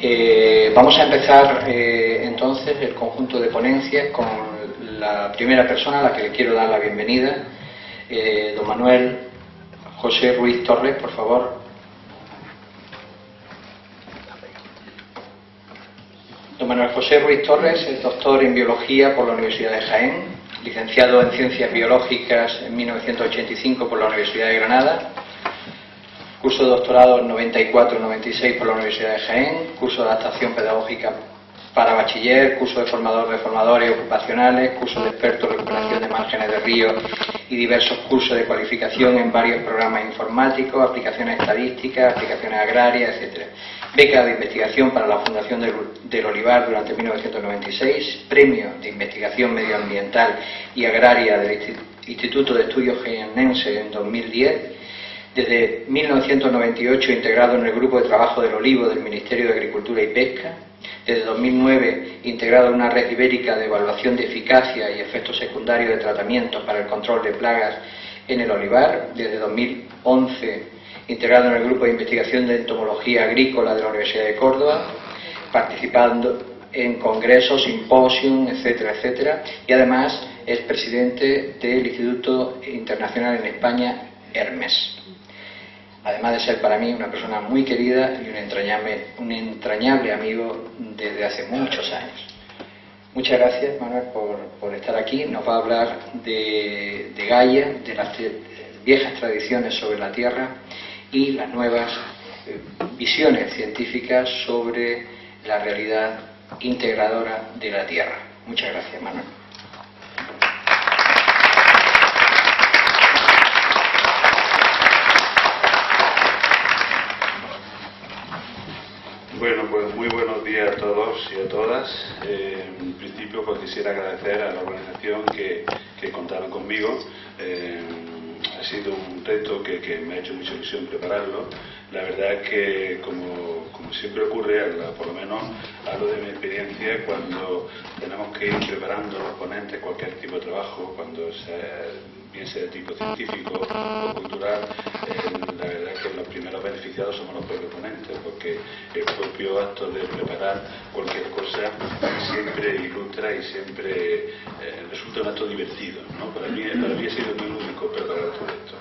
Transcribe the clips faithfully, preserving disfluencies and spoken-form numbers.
Eh, vamos a empezar eh, entonces el conjunto de ponencias con la primera persona a la que le quiero dar la bienvenida, eh, don Manuel José Ruiz Torres, por favor. Don Manuel José Ruiz Torres es doctor en Biología por la Universidad de Jaén, licenciado en Ciencias Biológicas en mil novecientos ochenta y cinco por la Universidad de Granada, curso de doctorado en noventa y cuatro noventa y seis por la Universidad de Jaén, curso de adaptación pedagógica para bachiller, curso de formador de formadores ocupacionales, curso de experto en recuperación de márgenes de ríos y diversos cursos de cualificación en varios programas informáticos, aplicaciones estadísticas, aplicaciones agrarias, etcétera. Beca de investigación para la Fundación del, del Olivar durante mil novecientos noventa y seis, premio de investigación medioambiental y agraria del Instituto de Estudios Jiennenses en dos mil diez. Desde mil novecientos noventa y ocho integrado en el Grupo de Trabajo del Olivo del Ministerio de Agricultura y Pesca. Desde dos mil nueve integrado en una red ibérica de evaluación de eficacia y efectos secundarios de tratamientos para el control de plagas en el olivar. Desde dos mil once integrado en el Grupo de Investigación de Entomología Agrícola de la Universidad de Córdoba, participando en congresos, simposios, etcétera, etcétera. Y además es presidente del Instituto Internacional en España, Hermes. Además de ser para mí una persona muy querida y un entrañable, un entrañable amigo desde hace muchos años. Muchas gracias, Manuel, por, por estar aquí. Nos va a hablar de, de Gaia, de las viejas tradiciones sobre la Tierra y las nuevas eh, visiones científicas sobre la realidad integradora de la Tierra. Muchas gracias, Manuel. Bueno, pues muy buenos días a todos y a todas. Eh, en principio, pues quisiera agradecer a la organización que, que contaron conmigo. Eh, ha sido un reto que, que me ha hecho mucha ilusión prepararlo. La verdad es que, como, como siempre ocurre, por lo menos hablo de mi experiencia, cuando tenemos que ir preparando los ponentes cualquier tipo de trabajo, cuando sea, bien sea de tipo científico o cultural, eh, la verdad es que los primeros beneficiados somos los propios ponentes, porque el propio acto de preparar cualquier cosa siempre ilustra y siempre eh, resulta un acto divertido, ¿no? Para mí, para mí ha sido muy lúdico preparar todo esto.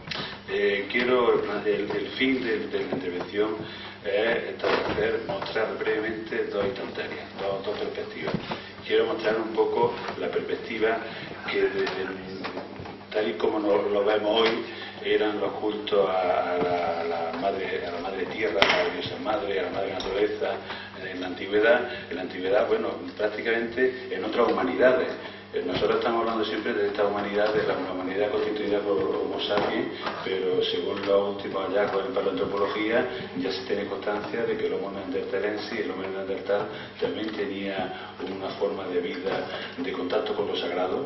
Eh, quiero, el, el fin de, de la intervención es establecer, mostrar brevemente dos instantáneas, dos, dos perspectivas. Quiero mostrar un poco la perspectiva que desde tal y como nos lo vemos hoy, eran los cultos a, a, la, a, la madre, a la madre tierra, a la diosa madre, a la madre naturaleza, en la antigüedad, en la antigüedad, bueno, prácticamente en otras humanidades. Nosotros estamos hablando siempre de esta humanidad, de la humanidad constituida por Homo sapiens, pero según los últimos hallazgos en paleoantropología, ya se tiene constancia de que el Homo neanderthalensis, el Homo neandertal, también tenía una forma de vida, de contacto con lo sagrado.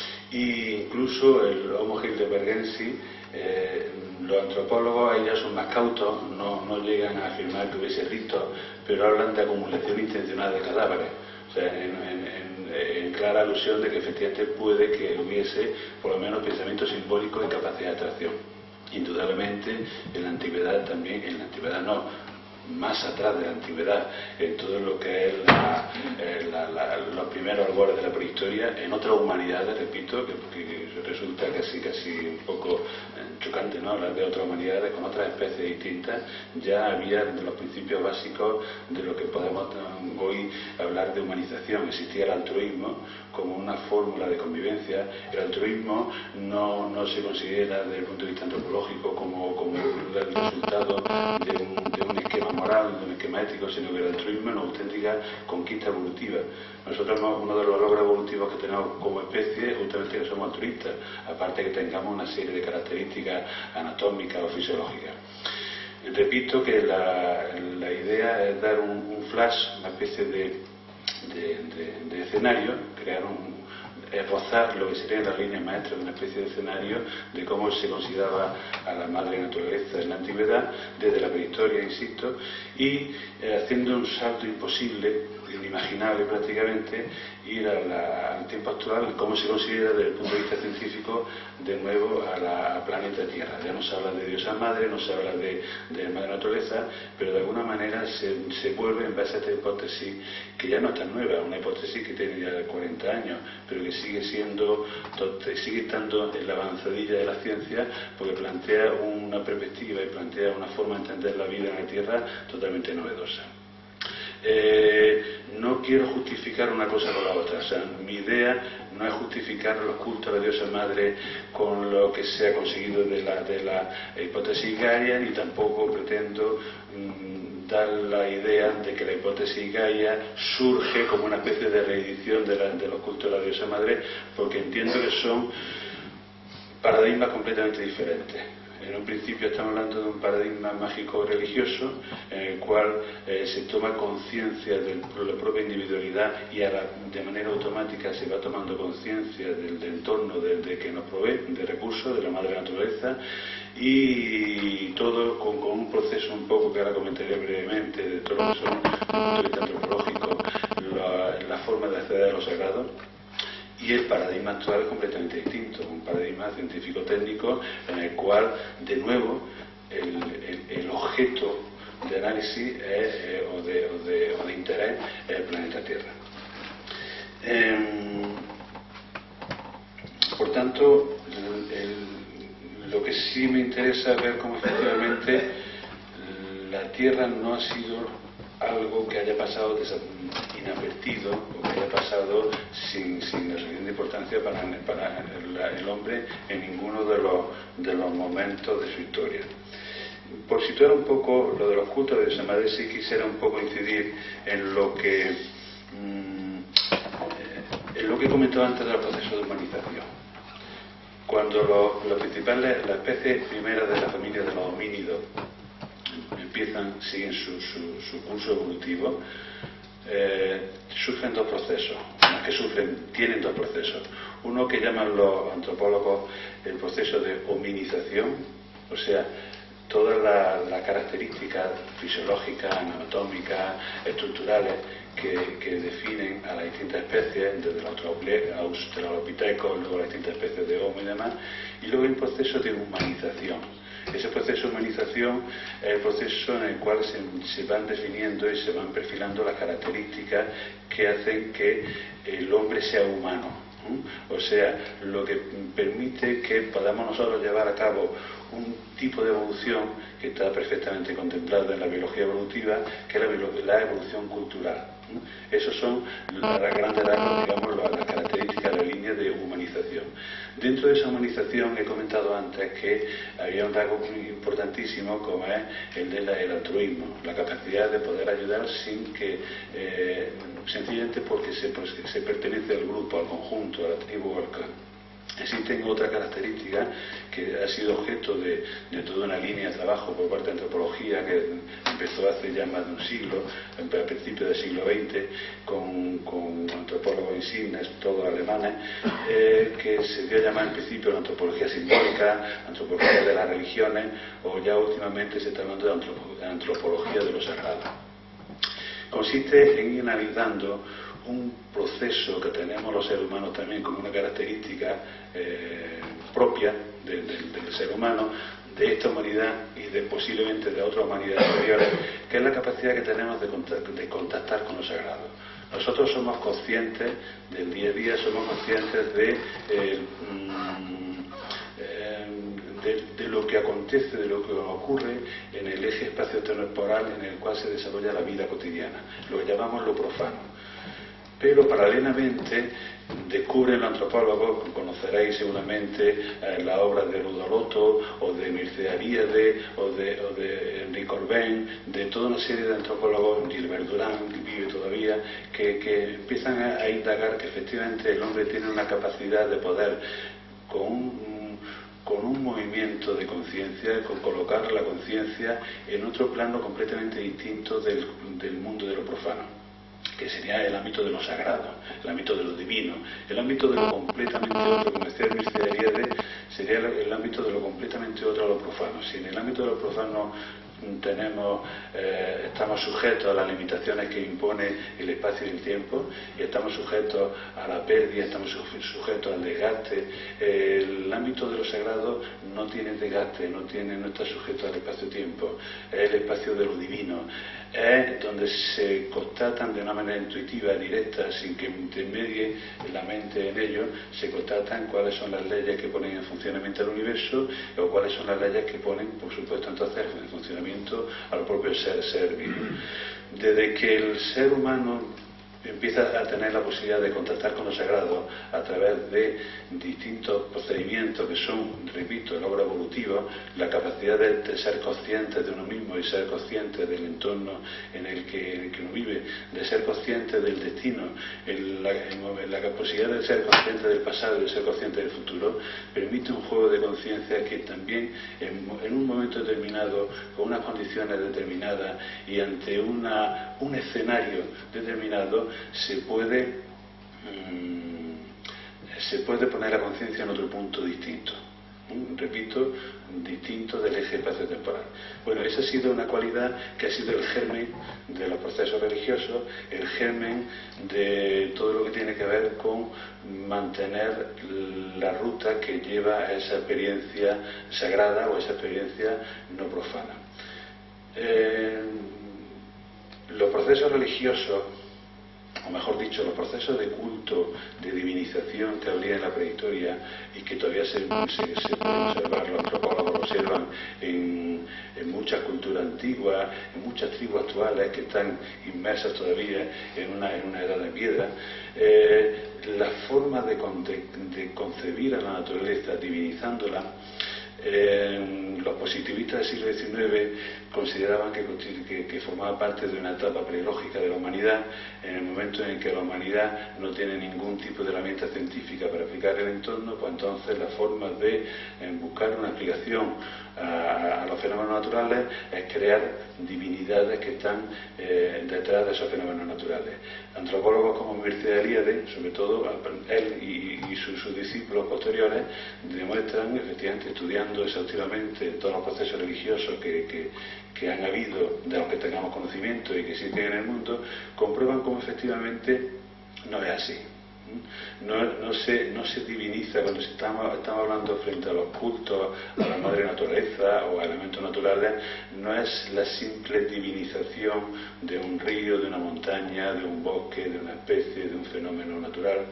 Y incluso el Homo heidelbergensis, eh, los antropólogos, ahí ya son más cautos, no, no llegan a afirmar que hubiese ritos, pero hablan de acumulación intencional de cadáveres. O sea, en, en, en, en clara alusión de que efectivamente puede que hubiese por lo menos pensamiento simbólico y capacidad de atracción. Indudablemente en la antigüedad también, en la antigüedad no, más atrás de la antigüedad, en todo lo que es la, eh, la, la, los primeros albores de la prehistoria, en otras humanidades, repito, que, que resulta casi casi un poco eh, chocante, ¿no?, hablar de otras humanidades con otras especies distintas. Ya había de los principios básicos de lo que podemos um, hoy hablar de humanización. Existía el altruismo como una fórmula de convivencia. El altruismo no, no se considera desde el punto de vista antropológico como, como el resultado de un, de un esquema moral, de un esquema ético, sino que el altruismo es una auténtica conquista evolutiva. Nosotros, uno de los logros evolutivos que tenemos como especie es justamente que somos altruistas, aparte que tengamos una serie de características anatómicas o fisiológicas. Repito que la, la idea es dar un, un flash, una especie de, de, de, de escenario, crear un, esbozar lo que serían las líneas maestras de una especie de escenario de cómo se consideraba a la madre naturaleza en la antigüedad, desde la prehistoria, insisto, y eh, haciendo un salto imposible, inimaginable prácticamente, ir a la, al tiempo actual, cómo se considera desde el punto de vista científico de nuevo a la a planeta Tierra. Ya no se habla de diosa madre, no se habla de, de madre naturaleza, pero de alguna manera se, se vuelve en base a esta hipótesis que ya no es tan nueva, una hipótesis que tiene ya cuarenta años, pero que sigue siendo, sigue estando en la avanzadilla de la ciencia, porque plantea una perspectiva y plantea una forma de entender la vida en la Tierra totalmente novedosa. Eh, no quiero justificar una cosa con la otra, o sea, mi idea no es justificar los cultos a la diosa madre con lo que se ha conseguido de la, de la hipótesis Gaia, ni tampoco pretendo mmm, dar la idea de que la hipótesis Gaia surge como una especie de reedición de, la, de los cultos de la diosa madre, porque entiendo que son paradigmas completamente diferentes. En un principio estamos hablando de un paradigma mágico-religioso en el cual eh, se toma conciencia de la propia individualidad y a la, de manera automática se va tomando conciencia del, del entorno de, de que nos provee, de recursos, de la madre naturaleza, y todo con, con un proceso un poco que ahora comentaré brevemente de todo lo que son, desde el punto de vista antropológico, la, la forma de acceder a lo sagrado. Y el paradigma actual es completamente distinto, un paradigma científico-técnico en el cual, de nuevo, el, el, el objeto de análisis es, eh, o, de, o, de, o de interés es el planeta Tierra. Eh, por tanto, el, el, lo que sí me interesa es ver cómo efectivamente la Tierra no ha sido algo que haya pasado inadvertido o que haya pasado sin, sin la suficiente importancia para, para el, el hombre en ninguno de los, de los momentos de su historia. Por situar un poco lo de los cultos de diosa madre, sí quisiera un poco incidir en lo que mmm, en lo que he comentado antes del proceso de humanización. Cuando los, los principales, las especies primeras de la familia de los homínidos empiezan, siguen su, su, su curso evolutivo, eh, sufren dos procesos, más que sufren, tienen dos procesos. Uno que llaman los antropólogos el proceso de hominización, o sea, todas las la características fisiológicas, anatómicas, estructurales que, que definen a las distintas especies, desde los australopithecus, luego las distintas especies de Homo y demás, y luego hay un proceso de humanización. Ese proceso de humanización es el proceso en el cual se, se van definiendo y se van perfilando las características que hacen que el hombre sea humano, ¿eh? O sea, lo que permite que podamos nosotros llevar a cabo un tipo de evolución que está perfectamente contemplada en la biología evolutiva, que es la, la evolución cultural. Esas son las grandes rasgos, digamos, las características, la línea de humanización. Dentro de esa humanización he comentado antes que había un rasgo muy importantísimo como es el del altruismo, la capacidad de poder ayudar sin que, eh, sencillamente porque se, pues, se pertenece al grupo, al conjunto, a la tribu o al clan. Existen otras características que ha sido objeto de, de toda una línea de trabajo por parte de antropología que empezó hace ya más de un siglo, a principios del siglo veinte, con, con antropólogos insignes, todos alemanes, eh, que se dio a llamar en principio la antropología simbólica, antropología de las religiones, o ya últimamente se está hablando de, antropo, de antropología de lo sagrado. Consiste en ir analizando un proceso que tenemos los seres humanos también como una característica eh, propia de, de, del ser humano, de esta humanidad y de posiblemente de otras humanidades superiores, que es la capacidad que tenemos de contactar, de contactar con lo sagrado. Nosotros somos conscientes del día a día, somos conscientes de, eh, eh, de, de lo que acontece, de lo que ocurre en el eje espacio-temporal en el cual se desarrolla la vida cotidiana, lo que llamamos lo profano. Pero paralelamente descubren los antropólogos, conoceréis seguramente eh, la obra de Rudolotto o de Mircea Eliade o de, o de Henri Corbin, de toda una serie de antropólogos, Gilbert Durand, que vive todavía, que, que empiezan a, a indagar que efectivamente el hombre tiene una capacidad de poder, con un, con un movimiento de conciencia, con colocar la conciencia en otro plano completamente distinto del, del mundo de lo profano. que sería el ámbito de lo sagrado, el ámbito de lo divino, el ámbito de lo completamente otro, como decía Mircea Eliade, sería el, el ámbito de lo completamente otro a lo profano. Si en el ámbito de lo profano tenemos, eh, estamos sujetos a las limitaciones que impone el espacio y el tiempo, y estamos sujetos a la pérdida, estamos sujetos al desgaste. El ámbito de lo sagrado no tiene desgaste, no, tiene, no está sujeto al espacio-tiempo, es el espacio de lo divino, es donde se constatan de una manera intuitiva, directa, sin que intermedie la mente en ello, se constatan cuáles son las leyes que ponen en funcionamiento el universo, o cuáles son las leyes que ponen, por supuesto, entonces en funcionamiento al propio ser, ser vivo. Desde que el ser humano empieza a tener la posibilidad de contactar con lo sagrado a través de distintos procedimientos que son, repito, logro evolutivo, la capacidad de, de ser consciente de uno mismo y ser consciente del entorno en el que, en el que uno vive, de ser consciente del destino, el, la, el, la posibilidad de ser consciente del pasado y de ser consciente del futuro, permite un juego de conciencia que también en, en un momento determinado, con unas condiciones determinadas y ante una, un escenario determinado, se puede mmm, se puede poner la conciencia en otro punto distinto, ¿Mm? repito, distinto del eje espacio-temporal. Bueno, esa ha sido una cualidad que ha sido el germen de los procesos religiosos, el germen de todo lo que tiene que ver con mantener la ruta que lleva a esa experiencia sagrada o esa experiencia no profana. Eh, los procesos religiosos, o mejor dicho, los procesos de culto, de divinización que habría en la prehistoria y que todavía se, se, se pueden observar, los antropólogos lo observan en, en muchas culturas antiguas, en muchas tribus actuales que están inmersas todavía en una, en una edad de piedra, eh, la forma de, de, de concebir a la naturaleza, divinizándola, Eh, los positivistas del siglo diecinueve consideraban que, que, que formaba parte de una etapa prelógica de la humanidad, en el momento en el que la humanidad no tiene ningún tipo de herramienta científica para explicar el entorno, pues entonces la forma de eh, buscar una explicación a, a los fenómenos naturales es crear divinidades que están eh, detrás de esos fenómenos naturales. Antropólogos como Mircea Eliade, sobre todo él y, y sus, sus discípulos posteriores, demuestran, efectivamente, estudiando exhaustivamente todos los procesos religiosos que, que, que han habido, de los que tengamos conocimiento y que existen en el mundo, comprueban cómo efectivamente no es así. No, no, se, no se diviniza cuando estamos, estamos hablando frente a los cultos, a la madre naturaleza o a elementos naturales. No es la simple divinización de un río, de una montaña, de un bosque, de una especie, de un fenómeno natural.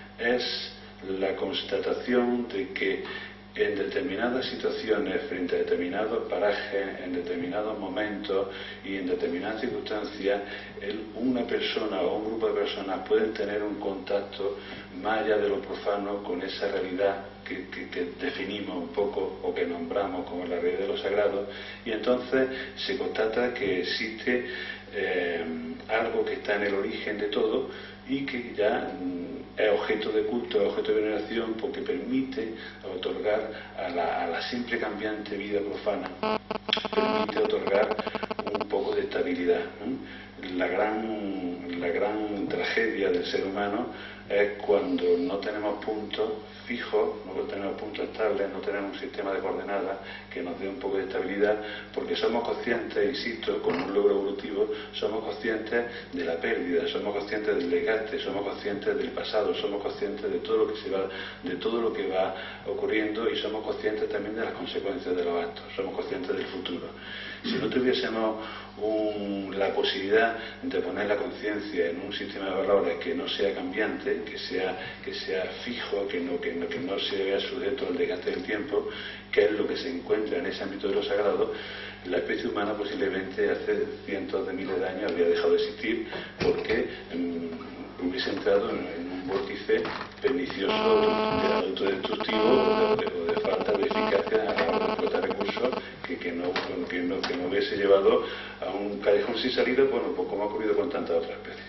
Es la constatación de que en determinadas situaciones, frente a determinados parajes, en determinados momentos y en determinadas circunstancias, el, una persona o un grupo de personas pueden tener un contacto más allá de lo profano con esa realidad que, que, que definimos un poco o que nombramos como la realidad de lo sagrado, y entonces se constata que existe eh, algo que está en el origen de todo y que ya es objeto de culto, es objeto de veneración, porque permite otorgar a la, a la siempre cambiante vida profana, permite otorgar un poco de estabilidad. ¿eh? La gran, la gran tragedia del ser humano es cuando no tenemos puntos fijos, no tenemos puntos estables, no tenemos un sistema de coordenadas que nos dé un poco de estabilidad, porque somos conscientes, insisto, con un logro evolutivo, somos conscientes de la pérdida, somos conscientes del desgaste, somos conscientes del pasado, somos conscientes de todo lo que se va, de todo lo que va ocurriendo, y somos conscientes también de las consecuencias de los actos, somos conscientes del futuro. Si no tuviésemos un, la posibilidad de poner la conciencia en un sistema de valores que no sea cambiante, que sea, que sea fijo, que no, que, no, que no se vea sujeto al desgaste del tiempo, que es lo que se encuentra en ese ámbito de lo sagrado, la especie humana posiblemente hace cientos de miles de años habría dejado de existir, porque mmm, hubiese entrado en, en un vórtice pernicioso de autodestructivo o de, o de falta de eficacia a la hora de explotar recursos que, que, no, que, no, que no hubiese llevado a un callejón sin salida, bueno, pues como ha ocurrido con tantas otras especies.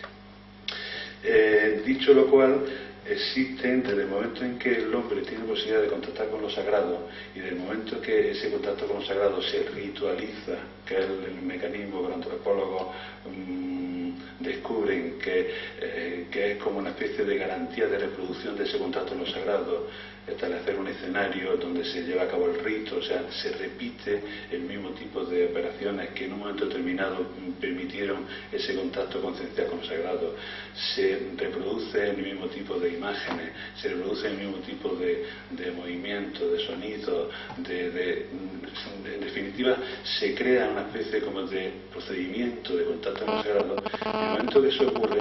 Eh, dicho lo cual, existen, desde el momento en que el hombre tiene posibilidad de contactar con lo sagrado y desde el momento que ese contacto con lo sagrado se ritualiza, que es el, el mecanismo que los antropólogos mmm, descubren que, eh, que es como una especie de garantía de reproducción de ese contacto con lo sagrado, establecer un escenario donde se lleva a cabo el rito, o sea, se repite el mismo tipo de operaciones que en un momento determinado permitieron ese contacto conciencial con lo sagrado, se reproduce el mismo tipo de imágenes, se reproduce el mismo tipo de, de movimiento, de sonido, de, de, de, en definitiva se crea una especie como de procedimiento de contacto con lo sagrado. En el momento que eso ocurre,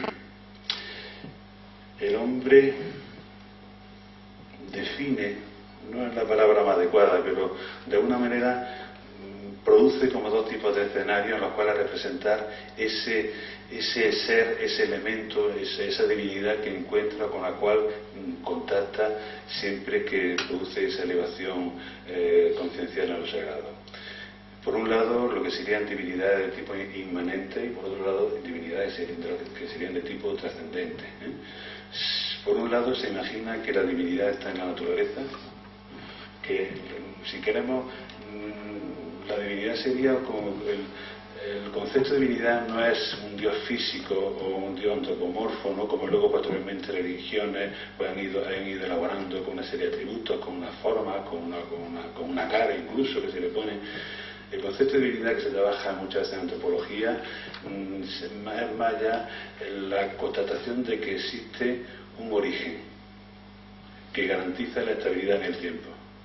el hombre define, no es la palabra más adecuada, pero de alguna manera produce como dos tipos de escenarios en los cuales representar ese, ese ser, ese elemento, ese, esa divinidad que encuentra, con la cual contacta siempre que produce esa elevación eh, conciencial en lo sagrado. Por un lado, lo que serían divinidades de tipo inmanente y por otro lado, divinidades que serían de tipo trascendente, ¿eh? Por un lado, se imagina que la divinidad está en la naturaleza, que si queremos, la divinidad sería como el, el concepto de divinidad no es un dios físico o un dios antropomorfo, ¿no? Como luego posteriormente religiones pues, han, ido, han ido elaborando con una serie de atributos, con una forma, con una, con una, con una cara incluso que se le pone. El concepto de divinidad que se trabaja muchas veces en antropología es más allá la constatación de que existe un origen que garantiza la estabilidad en el tiempo,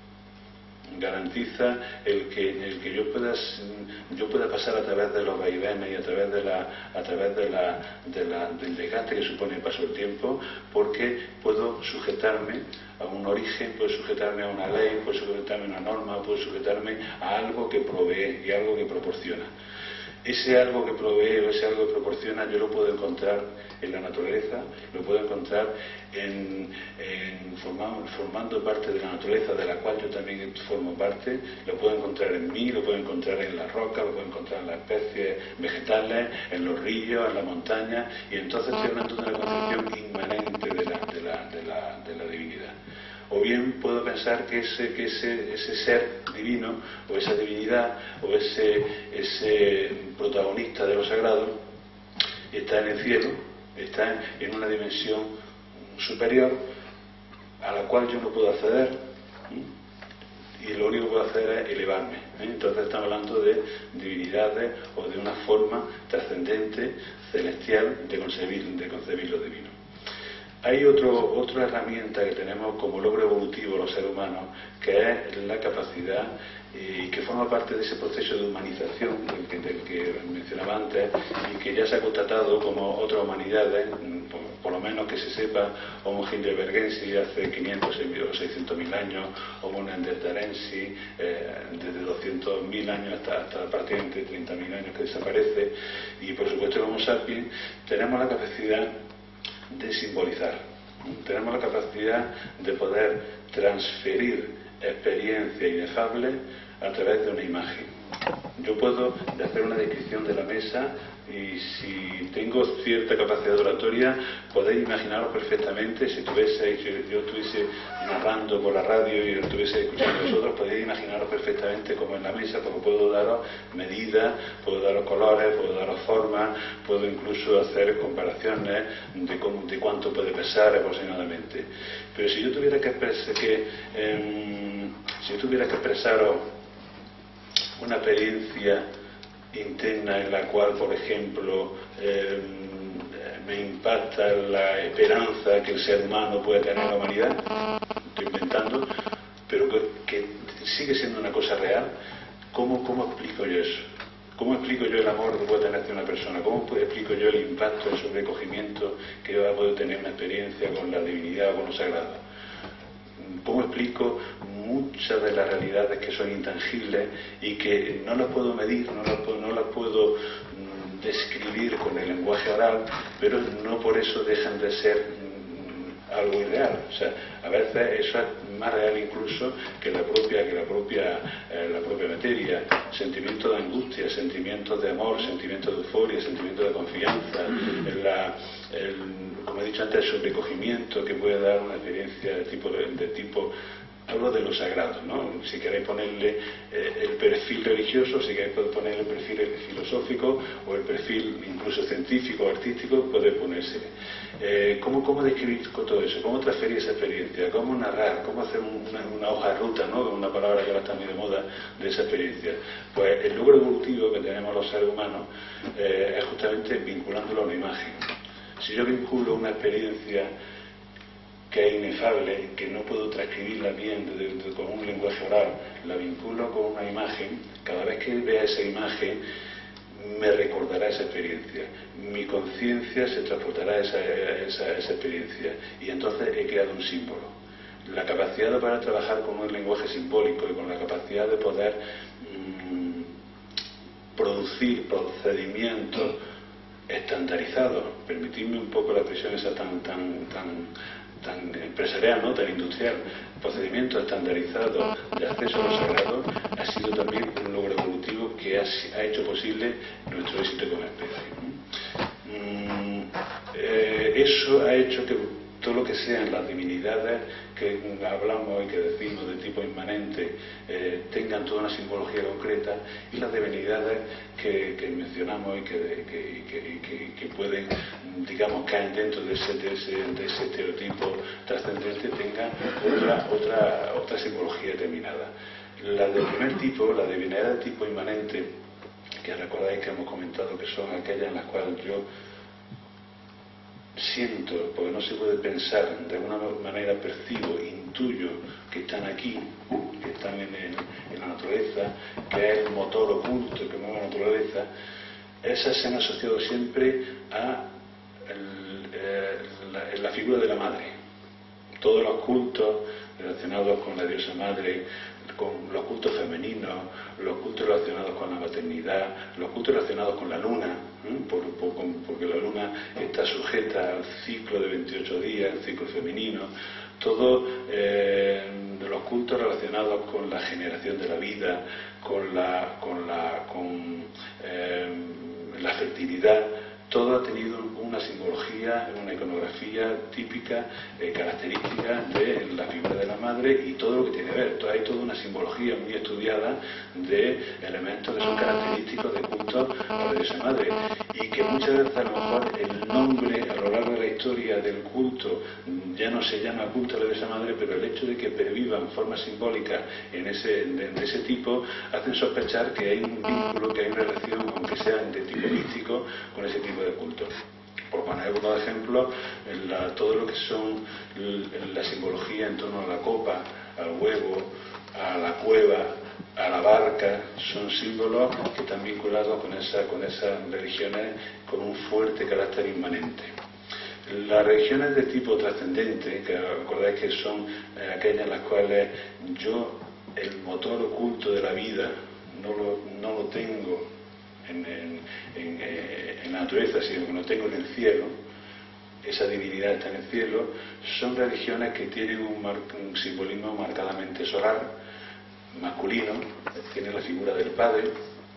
garantiza el que, el que yo, pueda, yo pueda pasar a través de los vaivenes y a través, de la, a través de la, de la, del desgaste que supone el paso del tiempo, porque puedo sujetarme a un origen, puedo sujetarme a una ley, puedo sujetarme a una norma, puedo sujetarme a algo que provee y algo que proporciona. Ese algo que provee o ese algo que proporciona yo lo puedo encontrar en la naturaleza, lo puedo encontrar en, en formando, formando parte de la naturaleza de la cual yo también formo parte, lo puedo encontrar en mí, lo puedo encontrar en la roca, lo puedo encontrar en las especies vegetales, en los ríos, en la montaña, y entonces estoy hablando de una concepción inmanente de la, de la, de la, de la divinidad. O bien puedo pensar que ese, que ese, ese ser divino, o esa divinidad, o ese, ese protagonista de lo sagrado, está en el cielo, está en una dimensión superior a la cual yo no puedo acceder, ¿sí? Y lo único que puedo hacer es elevarme, ¿eh? Entonces estamos hablando de divinidades o de una forma trascendente, celestial, de concebir, de concebir lo divino. Hay otro, otra herramienta que tenemos como logro evolutivo los seres humanos, que es la capacidad y que forma parte de ese proceso de humanización del que, del que mencionaba antes y que ya se ha constatado como otras humanidades, por, por lo menos que se sepa, Homo heidelbergensis hace quinientos o seiscientos mil años, Homo neanderthalensis eh, desde doscientos mil años hasta, hasta prácticamente treinta mil años que desaparece, y por supuesto el Homo sapiens. Tenemos la capacidad de simbolizar, tenemos la capacidad de poder transferir experiencias inefables a través de una imagen. Yo puedo hacer una descripción de la mesa y si tengo cierta capacidad oratoria podéis imaginaros perfectamente, si tuviese, yo, yo estuviese narrando por la radio y lo estuviese escuchando vosotros, podéis imaginaros perfectamente como en la mesa, porque puedo daros medidas, puedo daros colores, puedo daros formas, puedo incluso hacer comparaciones de, cómo, de cuánto puede pesar aproximadamente. Pero si yo tuviera que, que eh, si yo tuviera que expresaros una experiencia interna en la cual, por ejemplo, eh, me impacta la esperanza que el ser humano puede tener en la humanidad, estoy inventando, pero que, que sigue siendo una cosa real, ¿cómo, cómo explico yo eso? ¿Cómo explico yo el amor que puede tener hacia una persona? ¿Cómo explico yo el impacto, el sobrecogimiento que va a poder tener una experiencia con la divinidad o con lo sagrado? ¿Cómo explico muchas de las realidades que son intangibles y que no las puedo medir, no las puedo, no las puedo mm, describir con el lenguaje oral, pero no por eso dejan de ser mm, algo irreal? O sea, a veces eso es más real incluso que la propia, que la propia, eh, la propia materia. Sentimientos de angustia, sentimientos de amor, sentimientos de euforia, sentimientos de confianza, la, el, como he dicho antes, el sobrecogimiento que puede dar una experiencia de tipo, de tipo hablo de lo sagrado, ¿no? Si queréis ponerle eh, el perfil religioso, si queréis ponerle el perfil filosófico o el perfil incluso científico o artístico, puede ponerse. Eh, ¿cómo, ¿Cómo describir todo eso? ¿Cómo transferir esa experiencia? ¿Cómo narrar? ¿Cómo hacer una, una hoja de ruta, ¿no? Una palabra que ahora está muy de moda, de esa experiencia? Pues el logro evolutivo que tenemos los seres humanos eh, es justamente vinculándolo a una imagen. Si yo vinculo una experiencia que es inefable, que no puedo transcribirla bien de, de, de, con un lenguaje oral, la vinculo con una imagen, cada vez que vea esa imagen me recordará esa experiencia, mi conciencia se transportará a esa, esa, esa experiencia, y entonces he creado un símbolo. La capacidad de poder trabajar con un lenguaje simbólico y con la capacidad de poder mmm, producir procedimientos estandarizados, permitidme un poco la expresión esa tan, tan, tan, tan empresarial, ¿no? Tan industrial, procedimientos estandarizados de acceso a lo sagrado, ha sido también un logro evolutivo que ha, ha hecho posible nuestro éxito como especie. Mm, eh, eso ha hecho que todo lo que sean las divinidades que hablamos y que decimos de tipo inmanente eh, tengan toda una simbología concreta, y las divinidades que, que mencionamos y que, que, que, que, que pueden, digamos, caer dentro de ese, de ese, de ese estereotipo trascendente, tengan otra, otra, otra simbología determinada. La del primer tipo, la divinidad de tipo inmanente, que recordáis que hemos comentado que son aquellas en las cuales yo siento, porque no se puede pensar, de alguna manera percibo, intuyo que están aquí, que están en, el, en la naturaleza, que es el motor oculto que mueve la naturaleza, esas se han asociado siempre a el, eh, la, la figura de la madre. Todos los cultos relacionados con la diosa madre, con los cultos femeninos, los cultos relacionados con la maternidad, los cultos relacionados con la luna, ¿eh? por, por, porque la luna está sujeta al ciclo de veintiocho días, el ciclo femenino, todos eh, los cultos relacionados con la generación de la vida, con la, con la, con, eh, la fertilidad. Todo ha tenido una simbología, una iconografía típica, eh, característica de la figura de la madre y todo lo que tiene que ver. Entonces, hay toda una simbología muy estudiada de elementos que son característicos de culto a la diosa madre, y que muchas veces a lo mejor el nombre a lo largo de la historia del culto ya no se llama culto a la diosa madre, pero el hecho de que pervivan formas simbólicas en ese, de, de ese tipo hacen sospechar que hay un vínculo, que hay una relación, aunque sea de tipo místico, con ese tipo de culto. Por poner unos ejemplos, la, todo lo que son la simbología en torno a la copa, al huevo, a la cueva, a la barca, son símbolos que están vinculados con, esa, con esas religiones con un fuerte carácter inmanente. Las religiones de tipo trascendente, que acordáis que son eh, aquellas en las cuales yo el motor oculto de la vida no lo, no lo tengo en, en, en, en la naturaleza, sino que lo tengo en el cielo, esa divinidad está en el cielo, son religiones que tienen un, mar, un simbolismo marcadamente solar, masculino, tienen la figura del padre,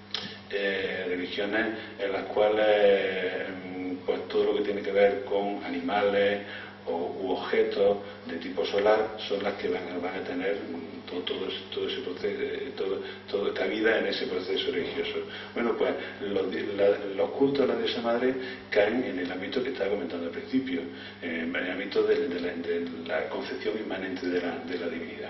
eh, religiones en las cuales pues todo lo que tiene que ver con animales o, u objetos de tipo solar son las que van, van a tener todo, todo, todo ese proceso, todo, toda cabida en ese proceso religioso. Bueno, pues los, la, los cultos de la diosa madre caen en el ámbito que estaba comentando al principio, en el ámbito de, de, la, de la concepción inmanente de la, de la divinidad.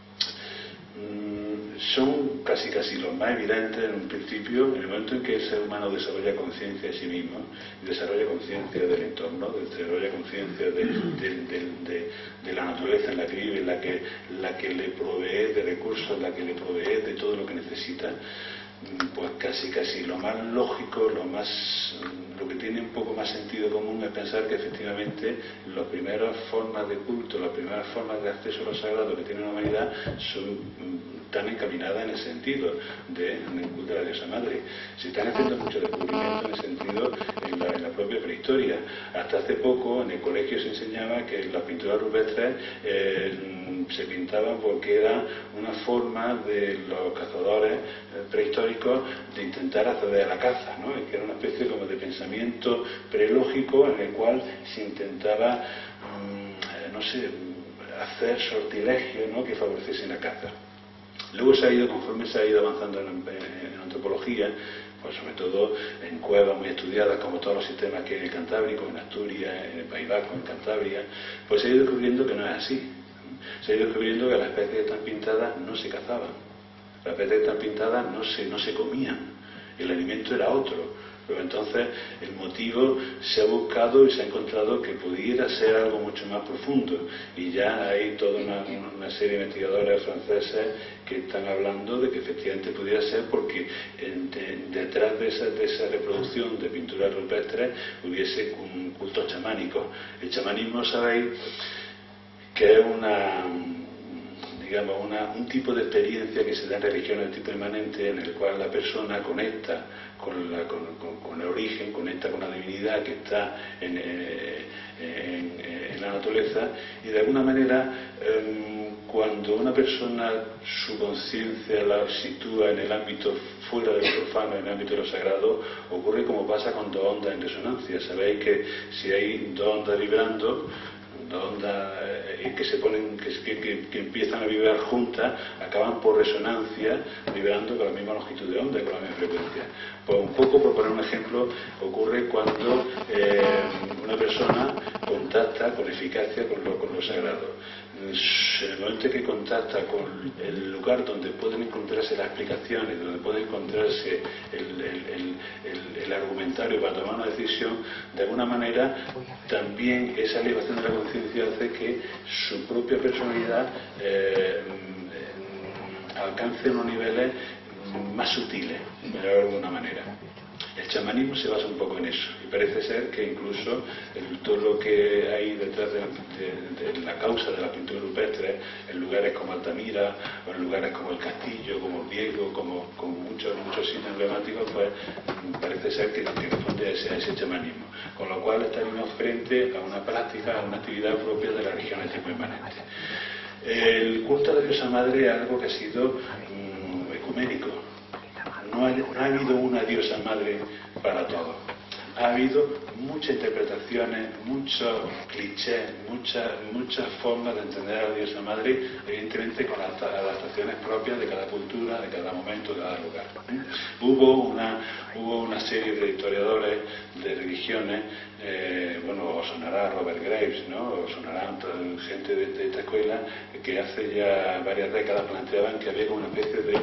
Son casi casi los más evidentes en un principio, en el momento en que el ser humano desarrolla conciencia de sí mismo, desarrolla conciencia del entorno, desarrolla conciencia de, de, de, de, de la naturaleza en la que vive, la que, la que le provee de recursos, la que le provee de todo lo que necesita. Pues casi casi lo más lógico, lo más lo que tiene un poco más sentido común es pensar que efectivamente las primeras formas de culto, las primeras formas de acceso a lo sagrado que tiene la humanidad son tan encaminadas en el sentido de, del culto a la diosa madre. Se están haciendo muchos descubrimientos en ese sentido en la, en la propia prehistoria. Hasta hace poco en el colegio se enseñaba que las pinturas rupestres eh, se pintaban porque era una forma de los cazadores prehistóricos de intentar acceder a la caza, ¿no? Que era una especie como de pensamiento prelógico en el cual se intentaba, mmm, no sé, hacer sortilegios, ¿no?, que favoreciesen la caza. Luego se ha ido, conforme se ha ido avanzando en, en, en antropología, pues sobre todo en cuevas muy estudiadas, como todos los sistemas que hay en el Cantábrico, en Asturias, en el País Vasco, en Cantabria, pues se ha ido descubriendo que no es así. Se ha ido descubriendo que las especies que están pintadas no se cazaban, las especies que están pintadas no se, no se comían, el alimento era otro. Pero entonces el motivo se ha buscado y se ha encontrado que pudiera ser algo mucho más profundo, y ya hay toda una, una serie de investigadores franceses que están hablando de que efectivamente pudiera ser porque en, de, detrás de esa, de esa reproducción de pinturas rupestres hubiese un culto chamánico. El chamanismo, sabéis, que es una, digamos, una, un tipo de experiencia que se da en religiones de tipo inmanente, en el cual la persona conecta con, la, con, con, con el origen, conecta con la divinidad que está en, en, en la naturaleza, y de alguna manera eh, cuando una persona su conciencia la sitúa en el ámbito fuera de lo profano, en el ámbito de lo sagrado, ocurre como pasa con dos ondas en resonancia. Sabéis que si hay dos ondas vibrando, ondas eh, que se ponen, que, que, que empiezan a vibrar juntas, acaban por resonancia, vibrando con la misma longitud de onda, con la misma frecuencia. Pues un poco, por poner un ejemplo, ocurre cuando eh, una persona contacta con eficacia con lo, con lo sagrado. En el momento que contacta con el lugar donde pueden encontrarse las explicaciones, donde puede encontrarse el, el, el, el, el argumentario para tomar una decisión, de alguna manera también esa elevación de la conciencia hace que su propia personalidad eh, alcance unos niveles más sutiles, de alguna manera. El chamanismo se basa un poco en eso, y parece ser que incluso el, todo lo que hay detrás de, de, de la causa de la pintura rupestre, en lugares como Altamira, o en lugares como el Castillo, como el Viego, como, como muchos, muchos sitios emblemáticos, pues parece ser que, que responde a ese, a ese chamanismo. Con lo cual estaríamos frente a una práctica, a una actividad propia de la religión de tipo inmanente. El culto a la diosa madre es algo que ha sido um, ecuménico. No ha, no ha habido una diosa madre para todo. Ha habido muchas interpretaciones, muchos clichés, muchas, muchas formas de entender a la diosa madre, evidentemente con las adaptaciones propias de cada cultura, de cada momento, de cada lugar. Hubo una, hubo una serie de historiadores de religiones, eh, bueno, os sonará Robert Graves, ¿no? Os sonará gente de, de esta escuela, que hace ya varias décadas planteaban que había como una especie de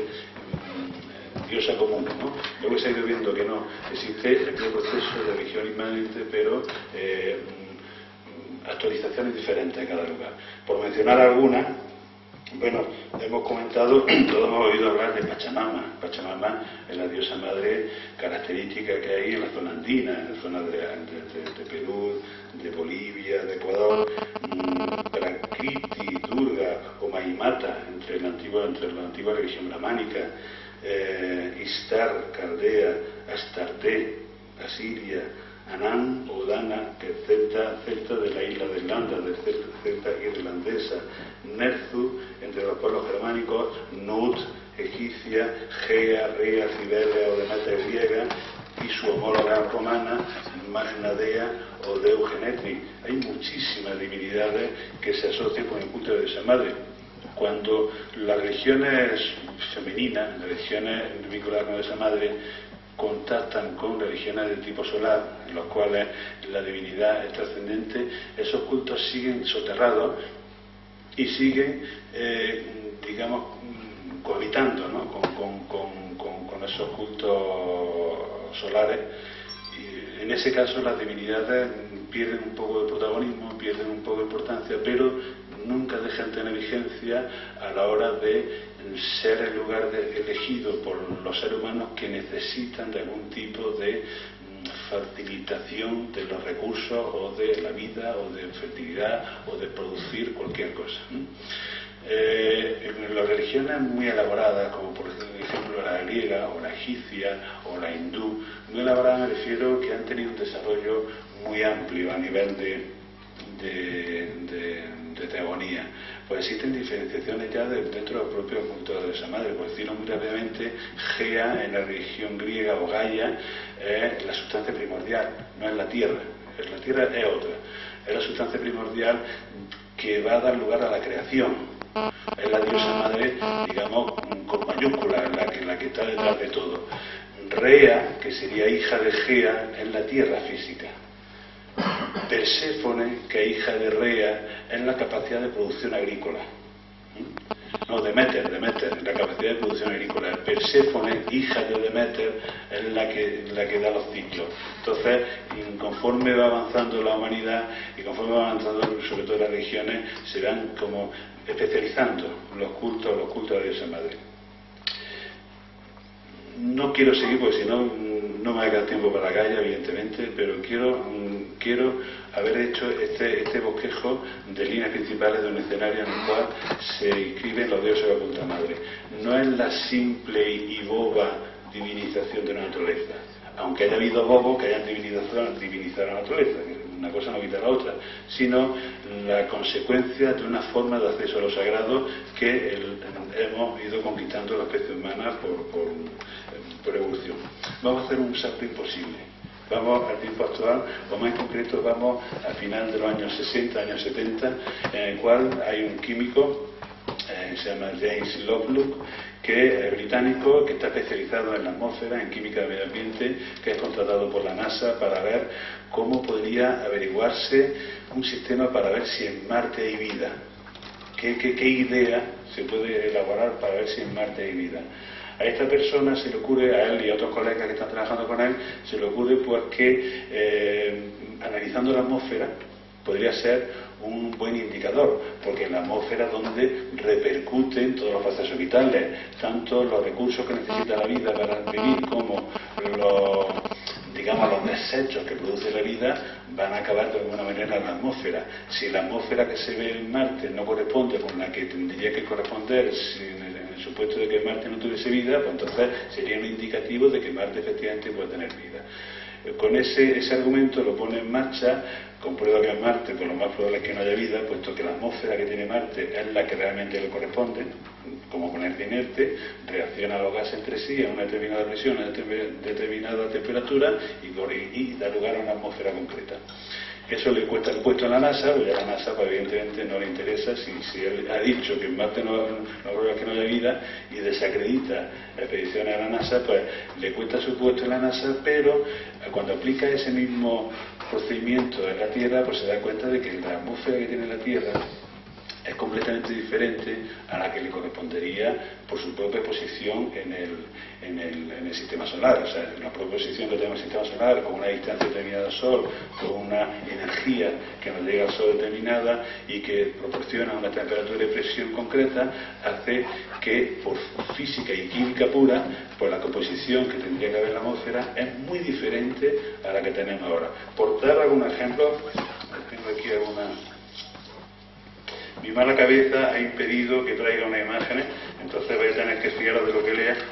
diosa común, ¿no? Luego se ha ido viendo que no, existe el proceso de religión inmanente, pero eh, actualizaciones diferentes en cada lugar. Por mencionar algunas, bueno, hemos comentado, todos hemos oído hablar de Pachamama. Pachamama es la diosa madre característica que hay en la zona andina, en la zona de, de, de, de Perú, de Bolivia, de Ecuador. Prakriti, Durga o Mahimata, entre la antigua, entre la antigua religión brahmánica. Eh, Istar, Caldea, Astarte, Asiria, Anán o Dana, que es celta, celta de la isla de Irlanda, de celta, celta irlandesa, Nerzu, entre los pueblos germánicos, Nut, egipcia, Gea, Rea, Ciberia o Demeter griega, y su homóloga romana, Magnadea o Deugenetri. Hay muchísimas divinidades que se asocian con el culto de esa madre. Cuando las religiones femeninas, las religiones vinculadas con esa madre, contactan con religiones de tipo solar, en los cuales la divinidad es trascendente, esos cultos siguen soterrados y siguen, eh, digamos, cohabitando, ¿no? con, con, con, con, con esos cultos solares. Y en ese caso las divinidades pierden un poco de protagonismo, pierden un poco de importancia, pero nunca dejan de tener vigencia a la hora de ser el lugar de, elegido por los seres humanos que necesitan de algún tipo de facilitación de los recursos o de la vida o de fertilidad o de producir cualquier cosa. Eh, en las religiones muy elaboradas, como por ejemplo la griega o la egipcia o la hindú, muy elaboradas me refiero que han tenido un desarrollo muy amplio a nivel de, de, de, de teogonía. Pues existen diferenciaciones ya de, dentro del propio culto de esa madre. Por decirlo muy rápidamente, Gea en la religión griega o Gaia es la sustancia primordial, no es la tierra. La tierra es otra, es la sustancia primordial que va a dar lugar a la creación. Es la diosa madre, digamos, con mayúscula, la que, la que está detrás de todo. Rea, que sería hija de Gea, es la tierra física. Perséfone, que es hija de Rea, es la capacidad de producción agrícola. No, Demeter, Demeter, la capacidad de producción agrícola. Perséfone, hija de Demeter, es la que, la que da los ciclos. Entonces, conforme va avanzando la humanidad y conforme va avanzando, sobre todo las religiones, se van como especializando los cultos, los cultos de la diosa madre. No quiero seguir porque si no, no me va a quedar tiempo para la calle, evidentemente, pero quiero, quiero haber hecho este, este bosquejo de líneas principales de un escenario en el cual se inscriben los dioses de la cultura madre. No es la simple y boba divinización de la naturaleza, aunque haya habido bobos que hayan divinizado, divinizado la naturaleza, una cosa no quita la otra, sino la consecuencia de una forma de acceso a lo sagrado que el, hemos ido conquistando la especie humana por, por, por evolución. Vamos a hacer un salto imposible. Vamos al tiempo actual, o más en concreto vamos al final de los años sesenta, años setenta, en el cual hay un químico, eh, se llama James Lovelock, que es británico, que está especializado en la atmósfera, en química de medio ambiente, que es contratado por la NASA para ver cómo podría averiguarse un sistema para ver si en Marte hay vida. ¿Qué, qué, qué idea se puede elaborar para ver si en Marte hay vida? A esta persona se le ocurre, a él y a otros colegas que están trabajando con él, se le ocurre pues que eh, analizando la atmósfera podría ser un buen indicador, porque en la atmósfera es donde repercuten todos los procesos vitales, tanto los recursos que necesita la vida para vivir como los, digamos, los desechos que produce la vida van a acabar de alguna manera en la atmósfera. Si la atmósfera que se ve en Marte no corresponde con la que tendría que corresponder si en el supuesto de que Marte no tuviese vida, pues entonces sería un indicativo de que Marte efectivamente puede tener vida. Con ese, ese argumento lo pone en marcha, comprueba que en Marte pues lo más probable es que no haya vida, puesto que la atmósfera que tiene Marte es la que realmente le corresponde, como planeta inerte, reacciona a los gases entre sí a una determinada presión, a una determinada temperatura y, y da lugar a una atmósfera concreta. Eso le cuesta el puesto en la NASA, porque a la NASA pues, evidentemente no le interesa. Si, si él ha dicho que en Marte no, no, que no haya vida y desacredita expediciones a la NASA, pues le cuesta su puesto en la NASA, pero cuando aplica ese mismo procedimiento en la Tierra, pues se da cuenta de que la atmósfera que tiene la Tierra es completamente diferente a la que le correspondería por su propia posición en el, en el, en el sistema solar. O sea, la propia posición que tenemos en el sistema solar, con una distancia determinada al Sol, con una energía que nos llega al Sol determinada y que proporciona una temperatura y presión concreta, hace que por física y química pura, pues la composición que tendría que haber en la atmósfera es muy diferente a la que tenemos ahora. Por dar algún ejemplo, pues, tengo aquí alguna... Mi mala cabeza ha impedido que traiga unas imágenes, entonces vais a tener que fijaros de lo que lea,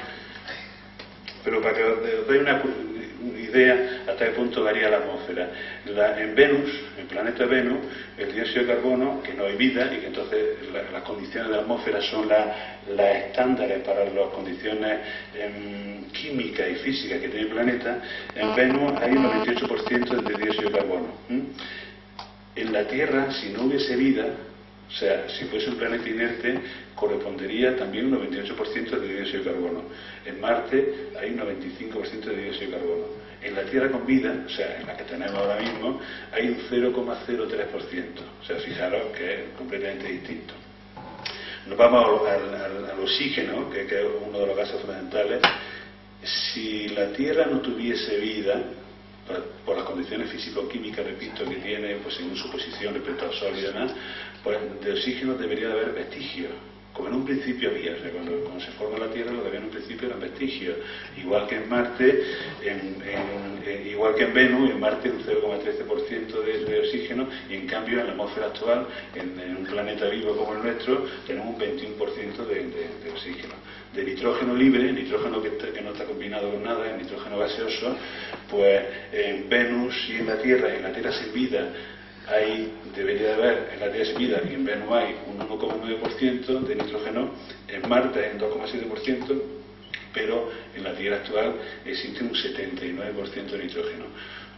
pero para que os deis una idea hasta qué punto varía la atmósfera. La, en Venus, el planeta Venus, el dióxido de carbono, que no hay vida y que entonces la, las condiciones de la atmósfera son las la estándares para las condiciones eh, químicas y físicas que tiene el planeta, en Venus hay un noventa y ocho por ciento de dióxido de carbono. ¿Mm? En la Tierra, si no hubiese vida, o sea, si fuese un planeta inerte, correspondería también un noventa y ocho por ciento de dióxido de carbono. En Marte hay un noventa y cinco por ciento de dióxido de carbono. En la Tierra con vida, o sea, en la que tenemos ahora mismo, hay un cero coma cero tres por ciento. O sea, fijaros que es completamente distinto. Nos vamos al, al, al oxígeno, que, que es uno de los gases fundamentales. Si la Tierra no tuviese vida, por las condiciones físico-químicas, repito, que tiene, pues según su posición respecto al Sol y demás, pues de oxígeno debería de haber vestigios, como en un principio había. O sea, cuando, cuando se forma la Tierra, lo que había en un principio eran vestigios, igual que en Marte, en, en, en, igual que en Venus, en Marte un cero coma trece por ciento de, de oxígeno, y en cambio en la atmósfera actual, en, en un planeta vivo como el nuestro, tenemos un veintiuno por ciento de, de, de oxígeno. De nitrógeno libre, nitrógeno que, está, que no está combinado con nada, el nitrógeno gaseoso, pues en Venus y en la Tierra, en la Tierra sin vida, hay, debería de haber en la Tierra sin vida y en Venus hay un uno coma nueve por ciento de nitrógeno, en Marte hay un dos coma siete por ciento, pero en la Tierra actual existe un setenta y nueve por ciento de nitrógeno.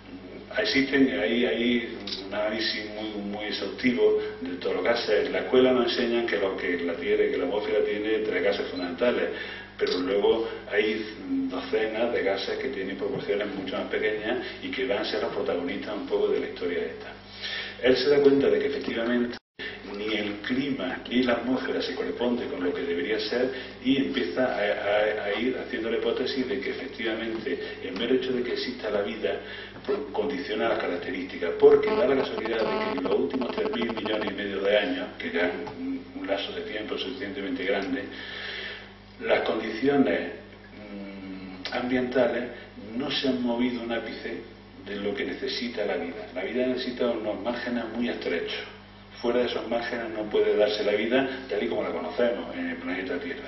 existen, hay, hay un análisis muy, muy exhaustivo de todo lo que hace. En la escuela nos enseñan que lo que la Tierra, que la atmósfera tiene tres gases fundamentales, pero luego hay docenas de gases que tienen proporciones mucho más pequeñas y que van a ser los protagonistas un poco de la historia esta. Él se da cuenta de que efectivamente ni el clima ni la atmósfera se corresponde con lo que debería ser, y empieza a, a, a ir haciendo la hipótesis de que efectivamente el mero hecho de que exista la vida condiciona las características, porque da la casualidad de que en los últimos tres mil millones y medio de años, que ya es un, un lapso de tiempo suficientemente grande, las condiciones mmm, ambientales no se han movido un ápice de lo que necesita la vida. La vida necesita unos márgenes muy estrechos. Fuera de esos márgenes no puede darse la vida tal y como la conocemos en el planeta Tierra.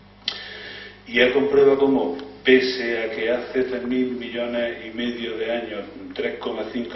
Y él comprueba cómo, pese a que hace tres mil millones y medio de años, tres coma cinco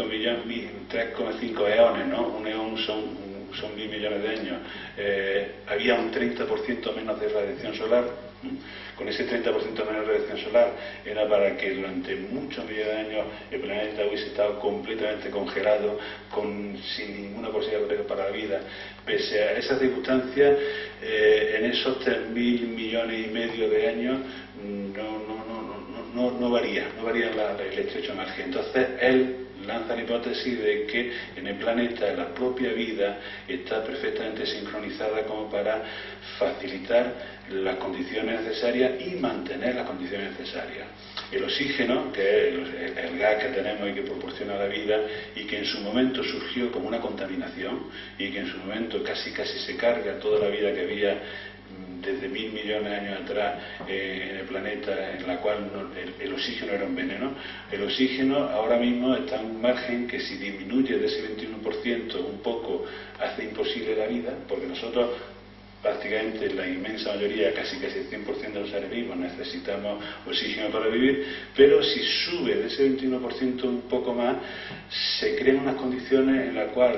eones, ¿no? Un eón son, son mil millones de años, eh, había un treinta por ciento menos de radiación solar. Con ese treinta por ciento menos de radiación solar era para que durante muchos millones de años el planeta hubiese estado completamente congelado, con, sin ninguna posibilidad para la vida. Pese a esas circunstancias, eh, en esos tres mil millones y medio de años no, no, no, no, no, no varía, no varía la, la, el estrecho margen. Entonces él lanza la hipótesis de que en el planeta la propia vida está perfectamente sincronizada como para facilitar las condiciones necesarias y mantener las condiciones necesarias. El oxígeno, que es el, el gas que tenemos y que proporciona la vida, y que en su momento surgió como una contaminación, y que en su momento casi casi se carga toda la vida que había desde mil millones de años atrás eh, en el planeta, en la cual no, el, el oxígeno era un veneno. El oxígeno ahora mismo está en un margen que, si disminuye de ese veintiuno por ciento un poco, hace imposible la vida, porque nosotros prácticamente la inmensa mayoría, casi casi el cien por ciento de los seres vivos, necesitamos oxígeno para vivir, pero si sube de ese veintiuno por ciento un poco más, se crean unas condiciones en las cuales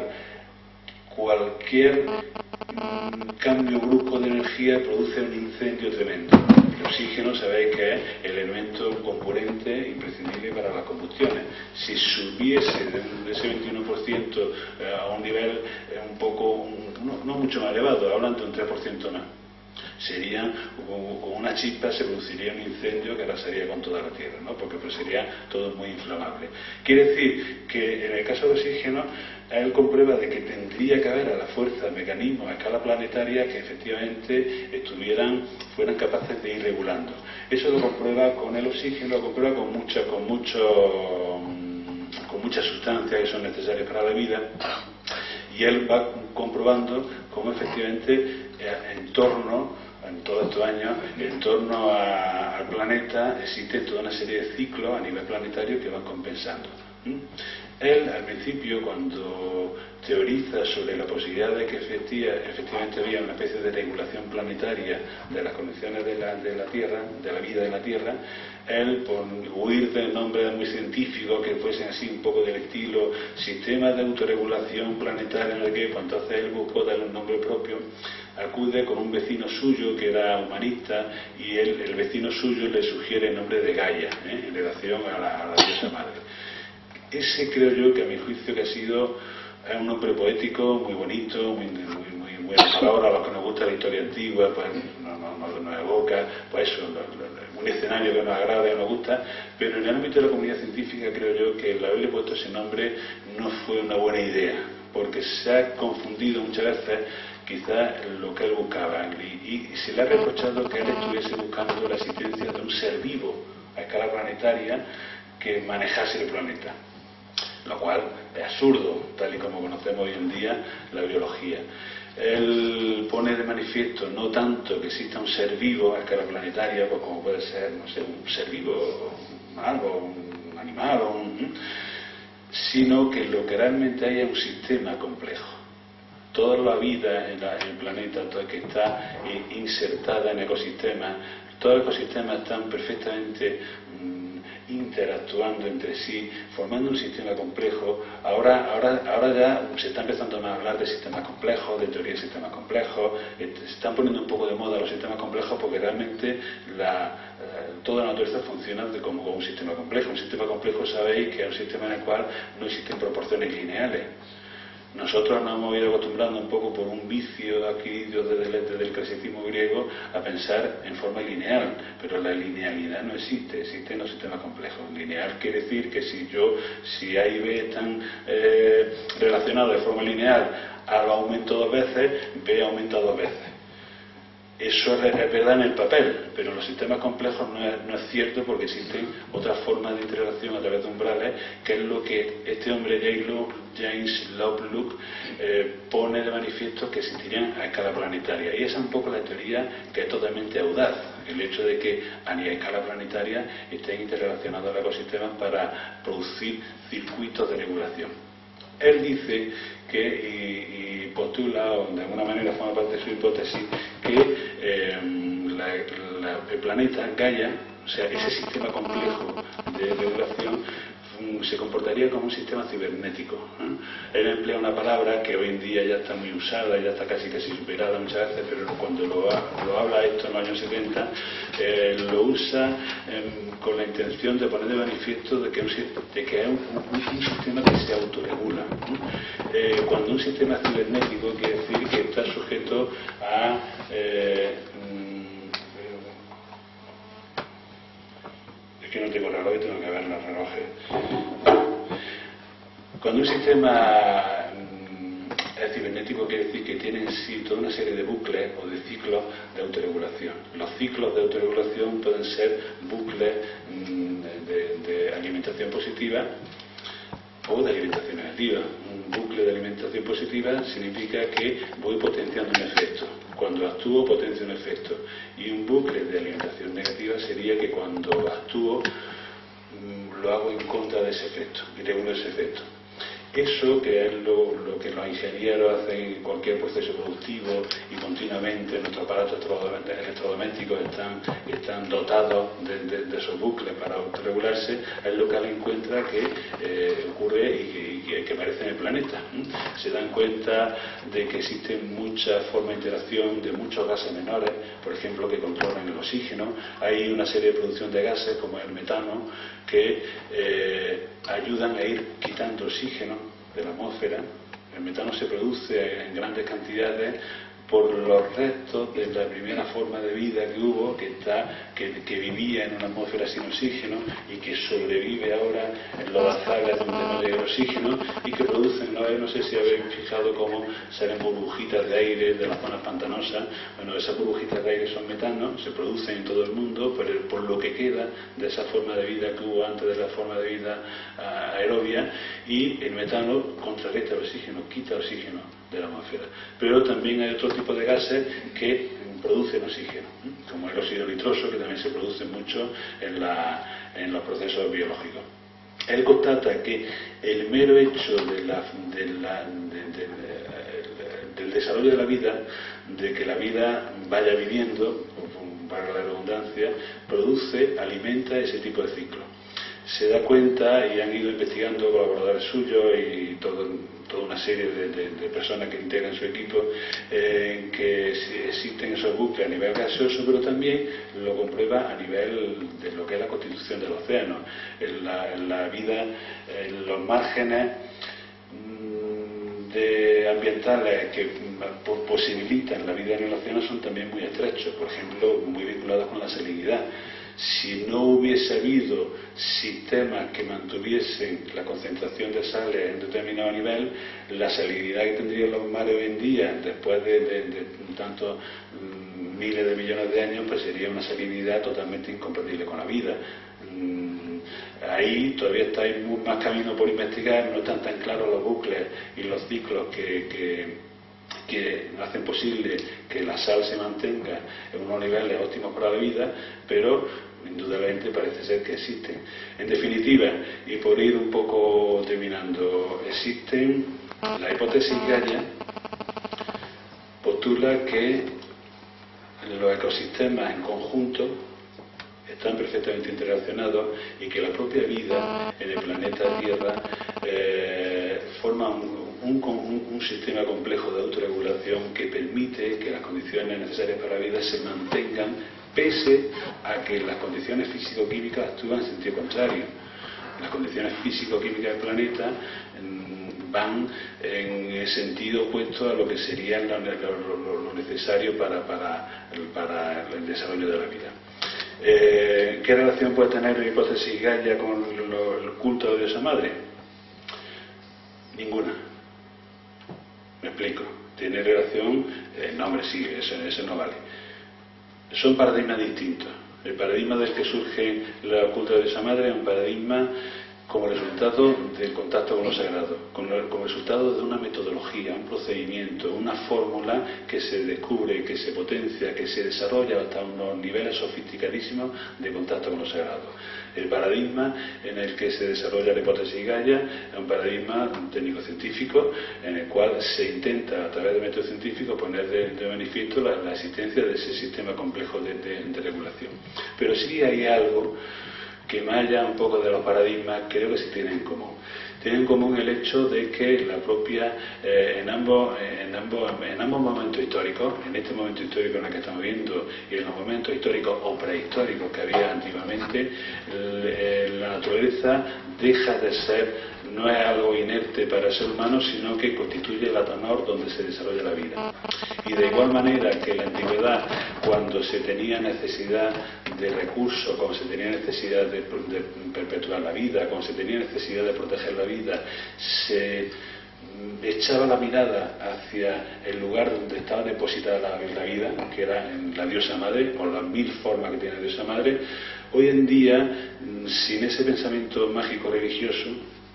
cualquier mmm, cambio brusco de energía produce un incendio tremendo. El oxígeno, sabéis que es el elemento, un componente imprescindible para las combustiones. Si subiese de, de ese veintiuno por ciento eh, a un nivel eh, un poco, un, no, no mucho más elevado, hablan de un tres por ciento más, sería, con una chispa se produciría un incendio que arrasaría con toda la Tierra, ¿no? Porque pues sería todo muy inflamable. Quiere decir que en el caso del oxígeno, él comprueba de que tendría que haber a la fuerza mecanismos a escala planetaria que efectivamente estuvieran, fueran capaces de ir regulando. Eso lo comprueba con el oxígeno, lo comprueba con muchas, con mucho, con muchas sustancias que son necesarias para la vida, y él va comprobando cómo efectivamente en torno, en todos estos años, en torno a, al planeta existe toda una serie de ciclos a nivel planetario que van compensando. ¿Mm? Él, al principio, cuando teoriza sobre la posibilidad de que efectivamente había una especie de regulación planetaria de las condiciones de la, de la Tierra, de la vida en la Tierra, él, por huir de nombres muy científicos que fuesen así un poco del estilo sistemas de autorregulación planetaria, no sé qué, pues entonces él buscó darle un nombre propio. Acude con un vecino suyo que era humanista, y él, el vecino suyo le sugiere el nombre de Gaia, ¿eh? En relación a la, a la diosa madre. Ese creo yo que, a mi juicio, que ha sido es un nombre poético muy bonito, muy, muy, muy, muy ahora a los que nos gusta la historia antigua, pues nos no, no, no evoca, pues eso, lo, lo, un escenario que nos agrada y nos gusta, pero en el ámbito de la comunidad científica creo yo que el haberle puesto ese nombre no fue una buena idea, porque se ha confundido muchas veces quizás lo que él buscaba, y, y se le ha reprochado que él estuviese buscando la existencia de un ser vivo a escala planetaria que manejase el planeta, lo cual es absurdo, tal y como conocemos hoy en día la biología. Él pone de manifiesto no tanto que exista un ser vivo a escala planetaria, pues como puede ser, no sé, un ser vivo, algo, un animal, o un, sino que lo que realmente hay es un sistema complejo. Toda la vida en, la, en el planeta, toda que está insertada en ecosistemas, todos los ecosistemas están perfectamente mmm, interactuando entre sí, formando un sistema complejo. Ahora, ahora, ahora ya se está empezando a hablar de sistemas complejos, de teoría de sistemas complejos, se están poniendo un poco de moda los sistemas complejos porque realmente la, toda la naturaleza funciona de como un sistema complejo. Un sistema complejo sabéis que es un sistema en el cual no existen proporciones lineales. Nosotros nos hemos ido acostumbrando un poco por un vicio adquirido desde el, desde el clasicismo griego a pensar en forma lineal, pero la linealidad no existe, existen los sistemas complejos. Lineal quiere decir que si yo, si A y B están eh, relacionados de forma lineal, A lo aumento dos veces, B aumenta dos veces. Eso es verdad en el papel, pero en los sistemas complejos no es, no es cierto, porque existen otras formas de interacción a través de umbrales, que es lo que este hombre James Lovelock eh, pone de manifiesto que existirían a escala planetaria. Y esa es un poco la teoría que es totalmente audaz, el hecho de que a escala planetaria estén interrelacionados los ecosistemas para producir circuitos de regulación. Él dice que, y, y postula, o de alguna manera forma parte de su hipótesis, que eh, la, la, el planeta Gaia, o sea, ese sistema complejo de regulación, se comportaría como un sistema cibernético, ¿eh? Él emplea una palabra que hoy en día ya está muy usada, ya está casi casi superada muchas veces, pero cuando lo, lo habla esto en los años setenta, eh, lo usa eh, con la intención de poner de manifiesto de que, un, de que es un, un, un sistema que se autorregula. ¿eh? Eh, cuando un sistema cibernético quiere decir que está sujeto a eh, es que no tengo reloj y tengo que ver los relojes. Cuando un sistema es cibernético quiere decir que tiene en sí toda una serie de bucles o de ciclos de autorregulación. Los ciclos de autorregulación pueden ser bucles de, de alimentación positiva o de alimentación negativa. Un bucle de alimentación positiva significa que voy potenciando un efecto. Cuando actúo, potencio un efecto. Y un bucle de alimentación negativa sería que cuando actúo, lo hago en contra de ese efecto y regulo ese efecto. Eso, que es lo, lo que los ingenieros hacen en cualquier proceso productivo y continuamente nuestros aparatos electrodomésticos están, están dotados de, de, de esos bucles para autorregularse, es lo que él encuentra que eh, ocurre y que, y que aparece en el planeta. ¿Mm? Se dan cuenta de que existen muchas formas de interacción de muchos gases menores, por ejemplo, que controlan el oxígeno. Hay una serie de producción de gases, como el metano, que eh, ayudan a ir quitando oxígeno de la atmósfera. El metano se produce en grandes cantidades por los restos de la primera forma de vida que hubo, que está que, que vivía en una atmósfera sin oxígeno y que sobrevive ahora en los bazares donde no llega el oxígeno, y que producen, no, no sé si habéis fijado cómo salen burbujitas de aire de las zonas pantanosas. Bueno, esas burbujitas de aire son metano, se producen en todo el mundo por, el, por lo que queda de esa forma de vida que hubo antes de la forma de vida uh, aerobia, y el metano contrarresta el oxígeno, quita oxígeno de la atmósfera. Pero también hay otro tipo de gases que producen oxígeno, como el óxido nitroso, que también se produce mucho en, la, en los procesos biológicos. Él constata que el mero hecho de la, de la, de, de, de, del desarrollo de la vida, de que la vida vaya viviendo, para la redundancia, produce, alimenta ese tipo de ciclo. Se da cuenta, y han ido investigando colaboradores suyos y todo, toda una serie de, de, de personas que integran su equipo, eh, que existen esos bucles a nivel gaseoso, pero también lo comprueba a nivel de lo que es la constitución del océano. En la, en la vida, en los márgenes de ambientales que posibilitan la vida en el océano son también muy estrechos, por ejemplo, muy vinculados con la salinidad. Si no hubiese habido sistemas que mantuviesen la concentración de sales en un determinado nivel, la salinidad que tendrían los mares hoy en día, después de, de, de tantos mm, miles de millones de años, pues sería una salinidad totalmente incompatible con la vida. Mm, ahí todavía está hay más camino por investigar, no están tan claros los bucles y los ciclos que, que que hacen posible que la sal se mantenga en unos niveles óptimos para la vida, pero indudablemente parece ser que existen. En definitiva, y por ir un poco terminando, existen, la hipótesis Gaia postula que los ecosistemas en conjunto están perfectamente interrelacionados y que la propia vida en el planeta Tierra eh, forma un Un, un, un sistema complejo de autorregulación que permite que las condiciones necesarias para la vida se mantengan pese a que las condiciones físico-químicas actúan en sentido contrario. Las condiciones físico-químicas del planeta mmm, van en el sentido opuesto a lo que sería lo, lo, lo necesario para, para, para el desarrollo de la vida. Eh, ¿Qué relación puede tener la hipótesis Gaia con lo, el culto de diosa madre? Ninguna. Me explico. Tiene relación, eh, no hombre, sí, eso, eso no vale. Son paradigmas distintos. El paradigma del que surge el culto de diosa madre es un paradigma como resultado del contacto con lo sagrado, como, como resultado de una metodología, un procedimiento, una fórmula que se descubre, que se potencia, que se desarrolla hasta unos niveles sofisticadísimos de contacto con lo sagrado. El paradigma en el que se desarrolla la hipótesis Gaia es un paradigma técnico-científico en el cual se intenta, a través de métodos científicos, poner de, de manifiesto la, la existencia de ese sistema complejo de, de, de regulación. Pero sí hay algo que más allá un poco de los paradigmas, creo que sí tienen en común. Tienen en común el hecho de que la propia, eh, en, ambos, en, ambos, en ambos momentos históricos, en este momento histórico en el que estamos viendo y en los momentos históricos o prehistóricos que había antiguamente, el, la naturaleza deja de ser, no es algo inerte para el ser humano, sino que constituye el atanor donde se desarrolla la vida. Y de igual manera que en la antigüedad, cuando se tenía necesidad de recursos, cuando se tenía necesidad de, de perpetuar la vida, cuando se tenía necesidad de proteger la vida, se echaba la mirada hacia el lugar donde estaba depositada la, la vida, que era en la diosa madre, por las mil formas que tiene la diosa madre. Hoy en día, sin ese pensamiento mágico religioso,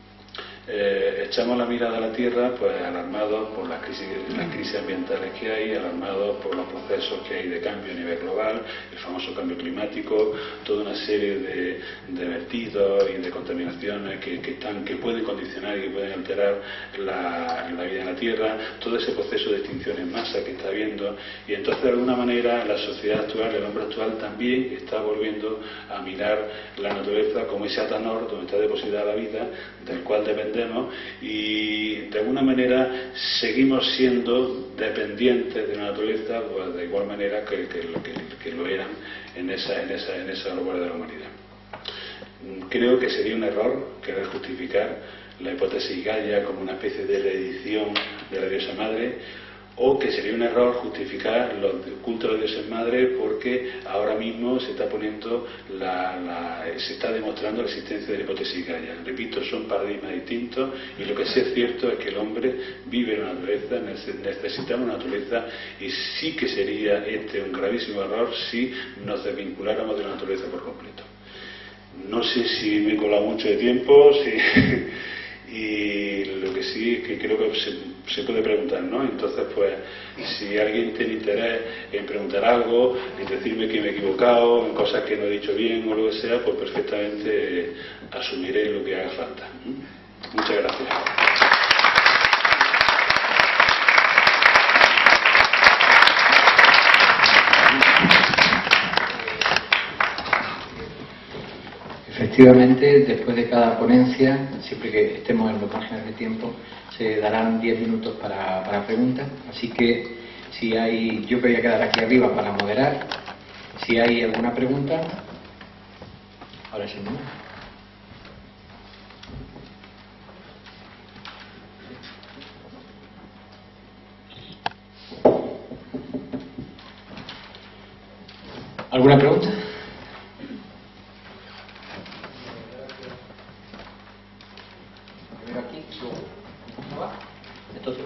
Eh, echamos la mirada a la Tierra, pues alarmados por las crisis, las crisis ambientales que hay, alarmados por los procesos que hay de cambio a nivel global, el famoso cambio climático, toda una serie de, de vertidos y de contaminaciones que, que, están, que pueden condicionar y que pueden alterar la, la vida en la Tierra, todo ese proceso de extinción en masa que está habiendo, y entonces de alguna manera la sociedad actual, el hombre actual también está volviendo a mirar la naturaleza como ese atanor donde está depositada la vida, del cual depende, y de alguna manera seguimos siendo dependientes de la naturaleza, pues de igual manera que, que, que, que lo eran en esa, en esa, en esa lugar de la humanidad. Creo que sería un error querer justificar la hipótesis Gaia como una especie de reedición de la diosa madre, o que sería un error justificar los cultos de la diosa madre porque ahora mismo se está poniendo la, la, se está demostrando la existencia de la hipótesis Gaia. Repito, son paradigmas distintos, y lo que sí es cierto es que el hombre vive en la naturaleza, necesitamos una naturaleza, y sí que sería este un gravísimo error si nos desvinculáramos de la naturaleza por completo. No sé si me he colado mucho de tiempo, si y lo que sí es que creo que se, se puede preguntar, ¿no? Entonces, pues, si alguien tiene interés en preguntar algo, en decirme que me he equivocado, en cosas que no he dicho bien o lo que sea, pues perfectamente asumiré lo que haga falta. Muchas gracias. Efectivamente, después de cada ponencia, siempre que estemos en los márgenes de tiempo, se darán diez minutos para, para preguntas. Así que, si hay, yo me voy a quedar aquí arriba para moderar. Si hay alguna pregunta, ahora sí, ¿no? ¿Alguna pregunta? Entonces,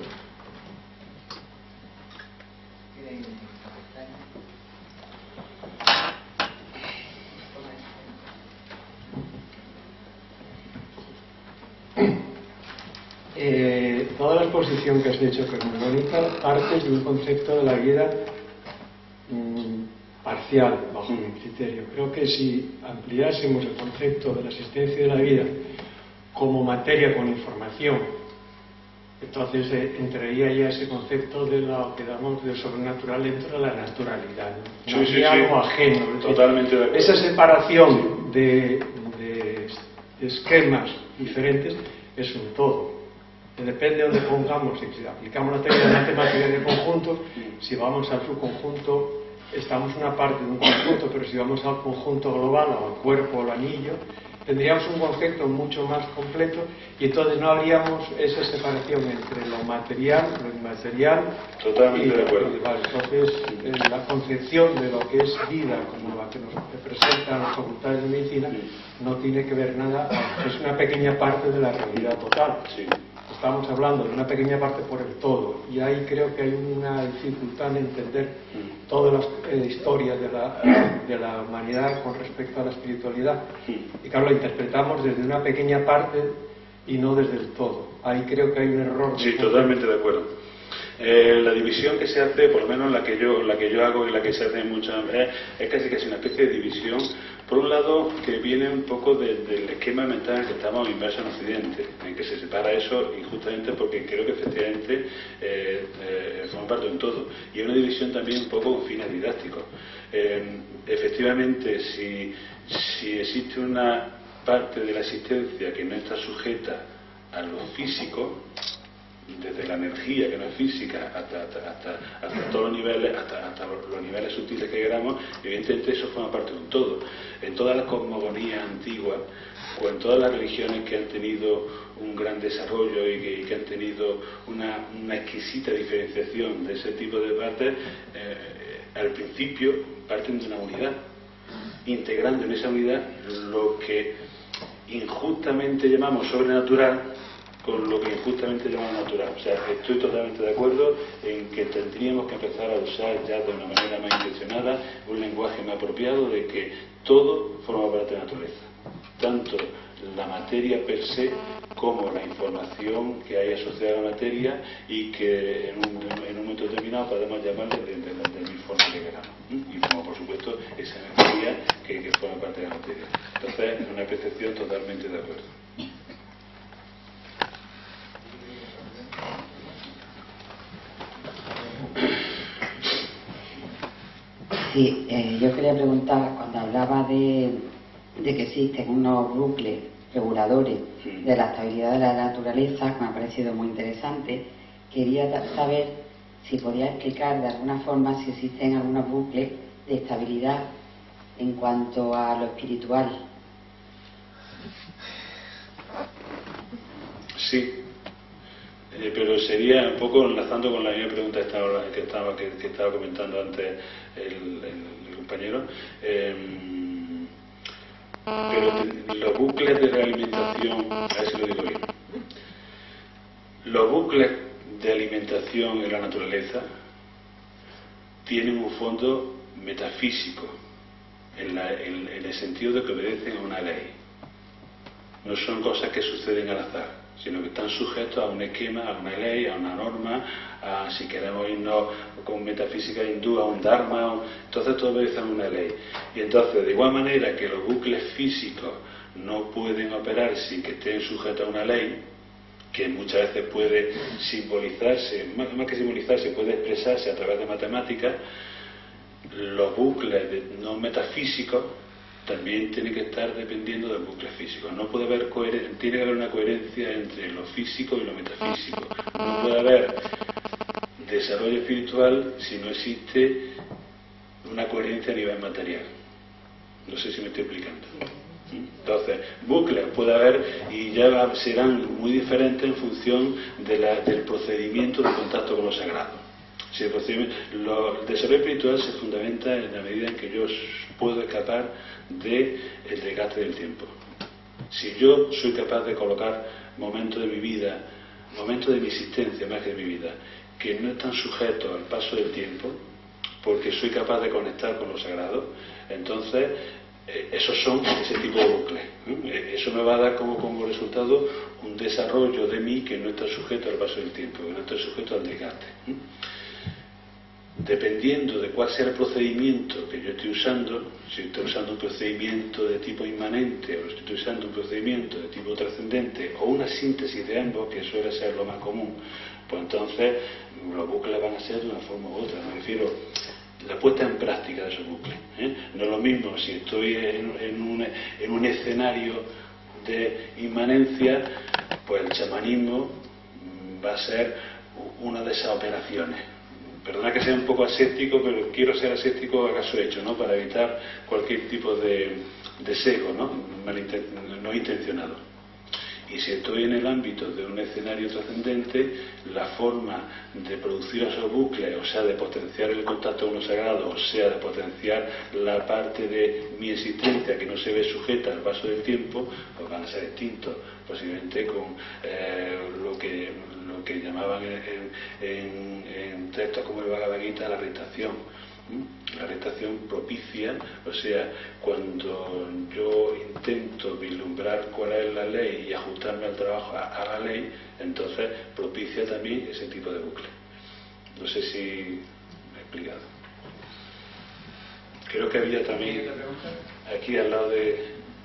eh, toda la exposición que has hecho, que es muy bonita, parte de un concepto de la vida mmm, parcial, bajo mi criterio. Creo que si ampliásemos el concepto de la existencia de la vida como materia con información, entonces eh, entraría ya ese concepto de lo que damos de sobrenatural dentro de la naturalidad, ¿no? Sí, No sí, sí, algo sí. ajeno. Totalmente de acuerdo. Esa separación de, de, de esquemas diferentes es un todo. Depende de dónde pongamos, si aplicamos la técnica de matemática de conjuntos, si vamos al subconjunto estamos una parte de un conjunto, pero si vamos al conjunto global, o al cuerpo, o al anillo, tendríamos un concepto mucho más completo y entonces no habríamos esa separación entre lo material, lo inmaterial. Totalmente y, de acuerdo. Y, vale, entonces, eh, la concepción de lo que es vida, como la que nos representan las facultades de medicina, no tiene que ver nada, es una pequeña parte de la realidad total. Sí. Estamos hablando de una pequeña parte por el todo, y ahí creo que hay una dificultad en entender todas las eh, historias de la, de la humanidad con respecto a la espiritualidad. Y claro, lo interpretamos desde una pequeña parte y no desde el todo. Ahí creo que hay un error. Sí, totalmente de acuerdo. Eh, la división que se hace, por lo menos la que yo la que yo hago y la que se hace en muchas veces, es casi casi una especie de división, por un lado, que viene un poco de, del esquema mental en el que estamos inmersos en Occidente, en que se separa eso injustamente porque creo que efectivamente eh, eh, forma parte de un todo, y es una división también un poco con fines didácticos. Eh, efectivamente, si, si existe una parte de la existencia que no está sujeta a lo físico, desde la energía que no es física hasta, hasta, hasta, hasta todos los niveles, hasta, hasta los niveles sutiles que queramos, evidentemente eso forma parte de un todo. En todas las cosmogonías antiguas, o en todas las religiones que han tenido un gran desarrollo y que, y que han tenido una, una exquisita diferenciación de ese tipo de partes, eh, al principio parten de una unidad, integrando en esa unidad lo que injustamente llamamos sobrenatural con lo que injustamente llamamos natural. O sea, estoy totalmente de acuerdo en que tendríamos que empezar a usar ya de una manera más intencionada un lenguaje más apropiado de que todo forma parte de la naturaleza, tanto la materia per se como la información que hay asociada a la materia y que en un, en un momento determinado podemos llamarle de, de, de, de mil formas que queramos, y como por supuesto esa energía que, que forma parte de la materia. Entonces es una percepción totalmente de acuerdo. Sí, eh, yo quería preguntar, cuando hablaba de, de que existen unos bucles reguladores de la estabilidad de la naturaleza, que me ha parecido muy interesante, quería saber si podía explicar de alguna forma si existen algunos bucles de estabilidad en cuanto a lo espiritual. Sí. Eh, pero sería un poco enlazando con la misma pregunta que estaba, que estaba, que, que estaba comentando antes el, el, el compañero. Eh, pero te, los bucles de realimentación, a ver si lo digo bien. Los bucles de alimentación en la naturaleza tienen un fondo metafísico, en, la, en, en el sentido de que obedecen a una ley. No son cosas que suceden al azar, sino que están sujetos a un esquema, a una ley, a una norma, a, si queremos irnos con metafísica hindú, a un dharma, un, entonces todo obedece a una ley. Y entonces, de igual manera que los bucles físicos no pueden operar sin que estén sujetos a una ley, que muchas veces puede simbolizarse, más, más que simbolizarse, puede expresarse a través de matemáticas, los bucles de, no metafísicos también tiene que estar dependiendo del bucle físico. No puede haber coherencia, tiene que haber una coherencia entre lo físico y lo metafísico. No puede haber desarrollo espiritual si no existe una coherencia a nivel material. No sé si me estoy explicando. Entonces, bucles puede haber y ya serán muy diferentes en función de la, del procedimiento de contacto con lo sagrado. Si el, procedimiento, lo, el desarrollo espiritual se fundamenta en la medida en que yo puedo escapar del desgaste del tiempo. Si yo soy capaz de colocar momentos de mi vida, momentos de mi existencia más que de mi vida, que no están sujetos al paso del tiempo, porque soy capaz de conectar con lo sagrado, entonces eh, esos son ese tipo de bucles. ¿eh? Eso me va a dar como, como resultado un desarrollo de mí que no está sujeto al paso del tiempo, que no está sujeto al desgaste. ¿eh? Dependiendo de cuál sea el procedimiento que yo estoy usando, si estoy usando un procedimiento de tipo inmanente o si estoy usando un procedimiento de tipo trascendente o una síntesis de ambos, que suele ser lo más común, pues entonces los bucles van a ser de una forma u otra. Me refiero a la puesta en práctica de esos bucles. ¿eh? No es lo mismo si estoy en, en, un, en un escenario de inmanencia, pues el chamanismo va a ser una de esas operaciones. perdona que sea un poco aséptico, pero quiero ser aséptico a caso hecho, ¿no? Para evitar cualquier tipo de, de sesgo, ¿no? Malinten, no intencionado. Y si estoy en el ámbito de un escenario trascendente, la forma de producir esos bucles, o sea, de potenciar el contacto con lo sagrado, o sea, de potenciar la parte de mi existencia que no se ve sujeta al paso del tiempo, pues van a ser distintos, posiblemente con eh, lo que lo que llamaban en, en, en textos como el Bhagavad Gita la restación. La restación propicia, o sea, cuando yo intento vislumbrar cuál es la ley y ajustarme al trabajo a, a la ley, entonces propicia también ese tipo de bucle. No sé si me he explicado. Creo que había también aquí al lado de...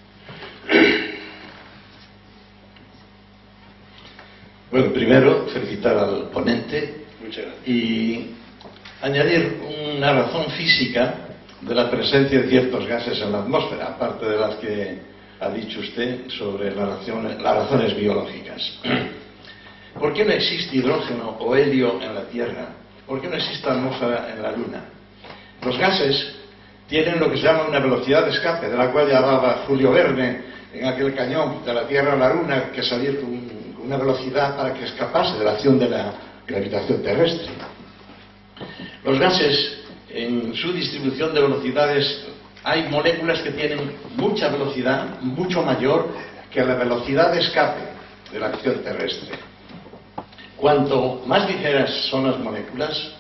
Bueno, primero felicitar al ponente. Muchas gracias. Y añadir una razón física de la presencia de ciertos gases en la atmósfera, aparte de las que ha dicho usted sobre las razones, las razones biológicas. ¿Por qué no existe hidrógeno o helio en la Tierra? ¿Por qué no existe atmósfera en la Luna? Los gases tienen lo que se llama una velocidad de escape, de la cual ya hablaba Julio Verne en aquel cañón de la Tierra a la Luna, que salía con una velocidad para que escapase de la acción de la gravitación terrestre. Los gases, en su distribución de velocidades, hay moléculas que tienen mucha velocidad, mucho mayor que la velocidad de escape de la acción terrestre. Cuanto más ligeras son las moléculas,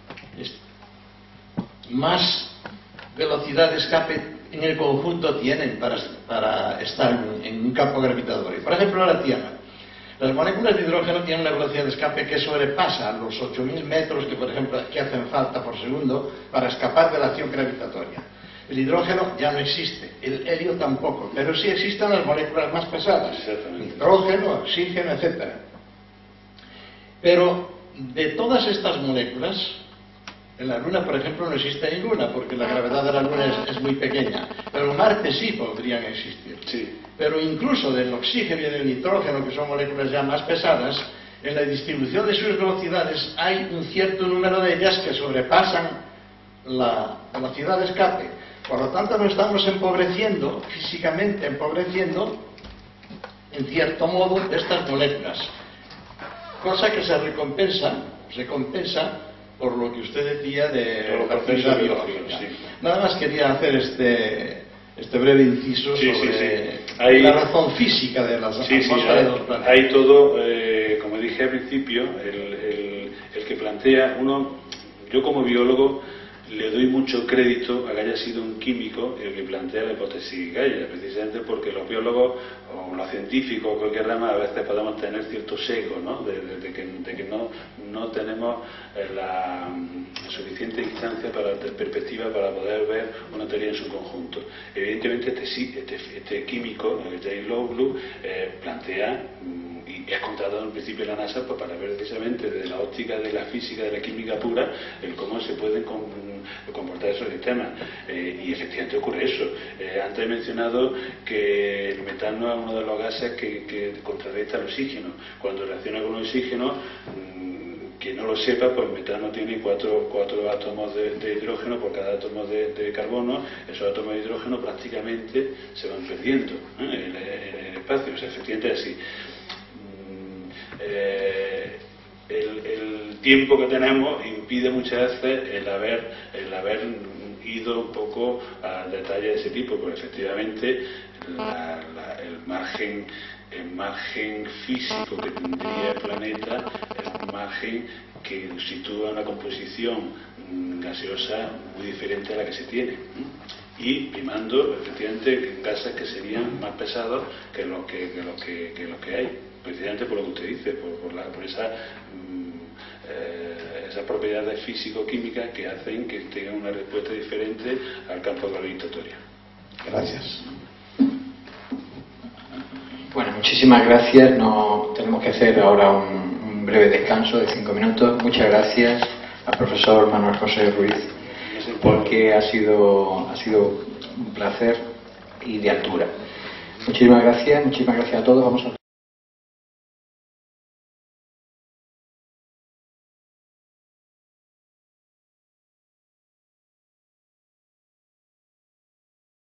más velocidad de escape en el conjunto tienen para, para estar en, en un campo gravitatorio. Por ejemplo, la Tierra. Las moléculas de hidrógeno tienen una velocidad de escape que sobrepasa los ocho mil metros que, por ejemplo, que hacen falta por segundo para escapar de la acción gravitatoria. El hidrógeno ya no existe, el helio tampoco, pero sí existen las moléculas más pesadas, nitrógeno, oxígeno, etcétera. Pero de todas estas moléculas, en la Luna, por ejemplo, no existe ninguna, porque la gravedad de la Luna es, es muy pequeña. Pero en Marte sí podrían existir. Sí. Pero incluso del oxígeno y del nitrógeno, que son moléculas ya más pesadas, en la distribución de sus velocidades hay un cierto número de ellas que sobrepasan la velocidad de escape. Por lo tanto, nos estamos empobreciendo, físicamente empobreciendo, en cierto modo, estas moléculas. Cosa que se recompensa, se compensa por lo que usted decía de la actividad biológica. Sí. Nada más quería hacer este, este breve inciso sí, sobre sí, sí. Hay, la razón física de las sí, sí, atmósferas de los planetas. Hay todo, eh, como dije al principio, el, el, el que plantea uno, yo como biólogo le doy mucho crédito a que haya sido un químico el que plantea la hipótesis Gaia, precisamente porque los biólogos o los científicos, cualquier rama, a veces podemos tener cierto sesgo, ¿no? de, de, de, que, de que no, no tenemos la suficiente instancia para de perspectiva para poder ver una teoría en su conjunto. Evidentemente este, este, este químico, Jay Lowblue, eh, plantea y es contratado en principio en la NASA pues, para ver precisamente desde la óptica de la física, de la química pura, el cómo se pueden con, comportar esos sistemas. Eh, y efectivamente ocurre eso. Eh, antes he mencionado que el metano es uno de los gases que, que contrarresta el oxígeno. Cuando reacciona con el oxígeno, mmm, quien no lo sepa, pues el metano tiene cuatro, cuatro átomos de, de hidrógeno por cada átomo de, de carbono. Esos átomos de hidrógeno prácticamente se van perdiendo ¿eh? en, el, en el espacio. O sea, efectivamente es así. Eh, el, el tiempo que tenemos impide muchas veces el haber, el haber ido un poco a detalles de ese tipo, porque efectivamente la, la, el margen el margen físico que tendría el planeta es un margen que sitúa una composición gaseosa muy diferente a la que se tiene y primando efectivamente gases que serían más pesados que los que, que, los que, que, los que hay, precisamente por lo que usted dice, por, por, la, por esa, mm, eh, esas propiedades físico-químicas que hacen que tengan una respuesta diferente al campo gravitatorio. Gracias. Bueno, muchísimas gracias. No, tenemos que hacer ahora un, un breve descanso de cinco minutos. Muchas gracias al profesor Manuel José Ruiz, porque ha sido, ha sido un placer y de altura. Muchísimas gracias, muchísimas gracias a todos. Vamos a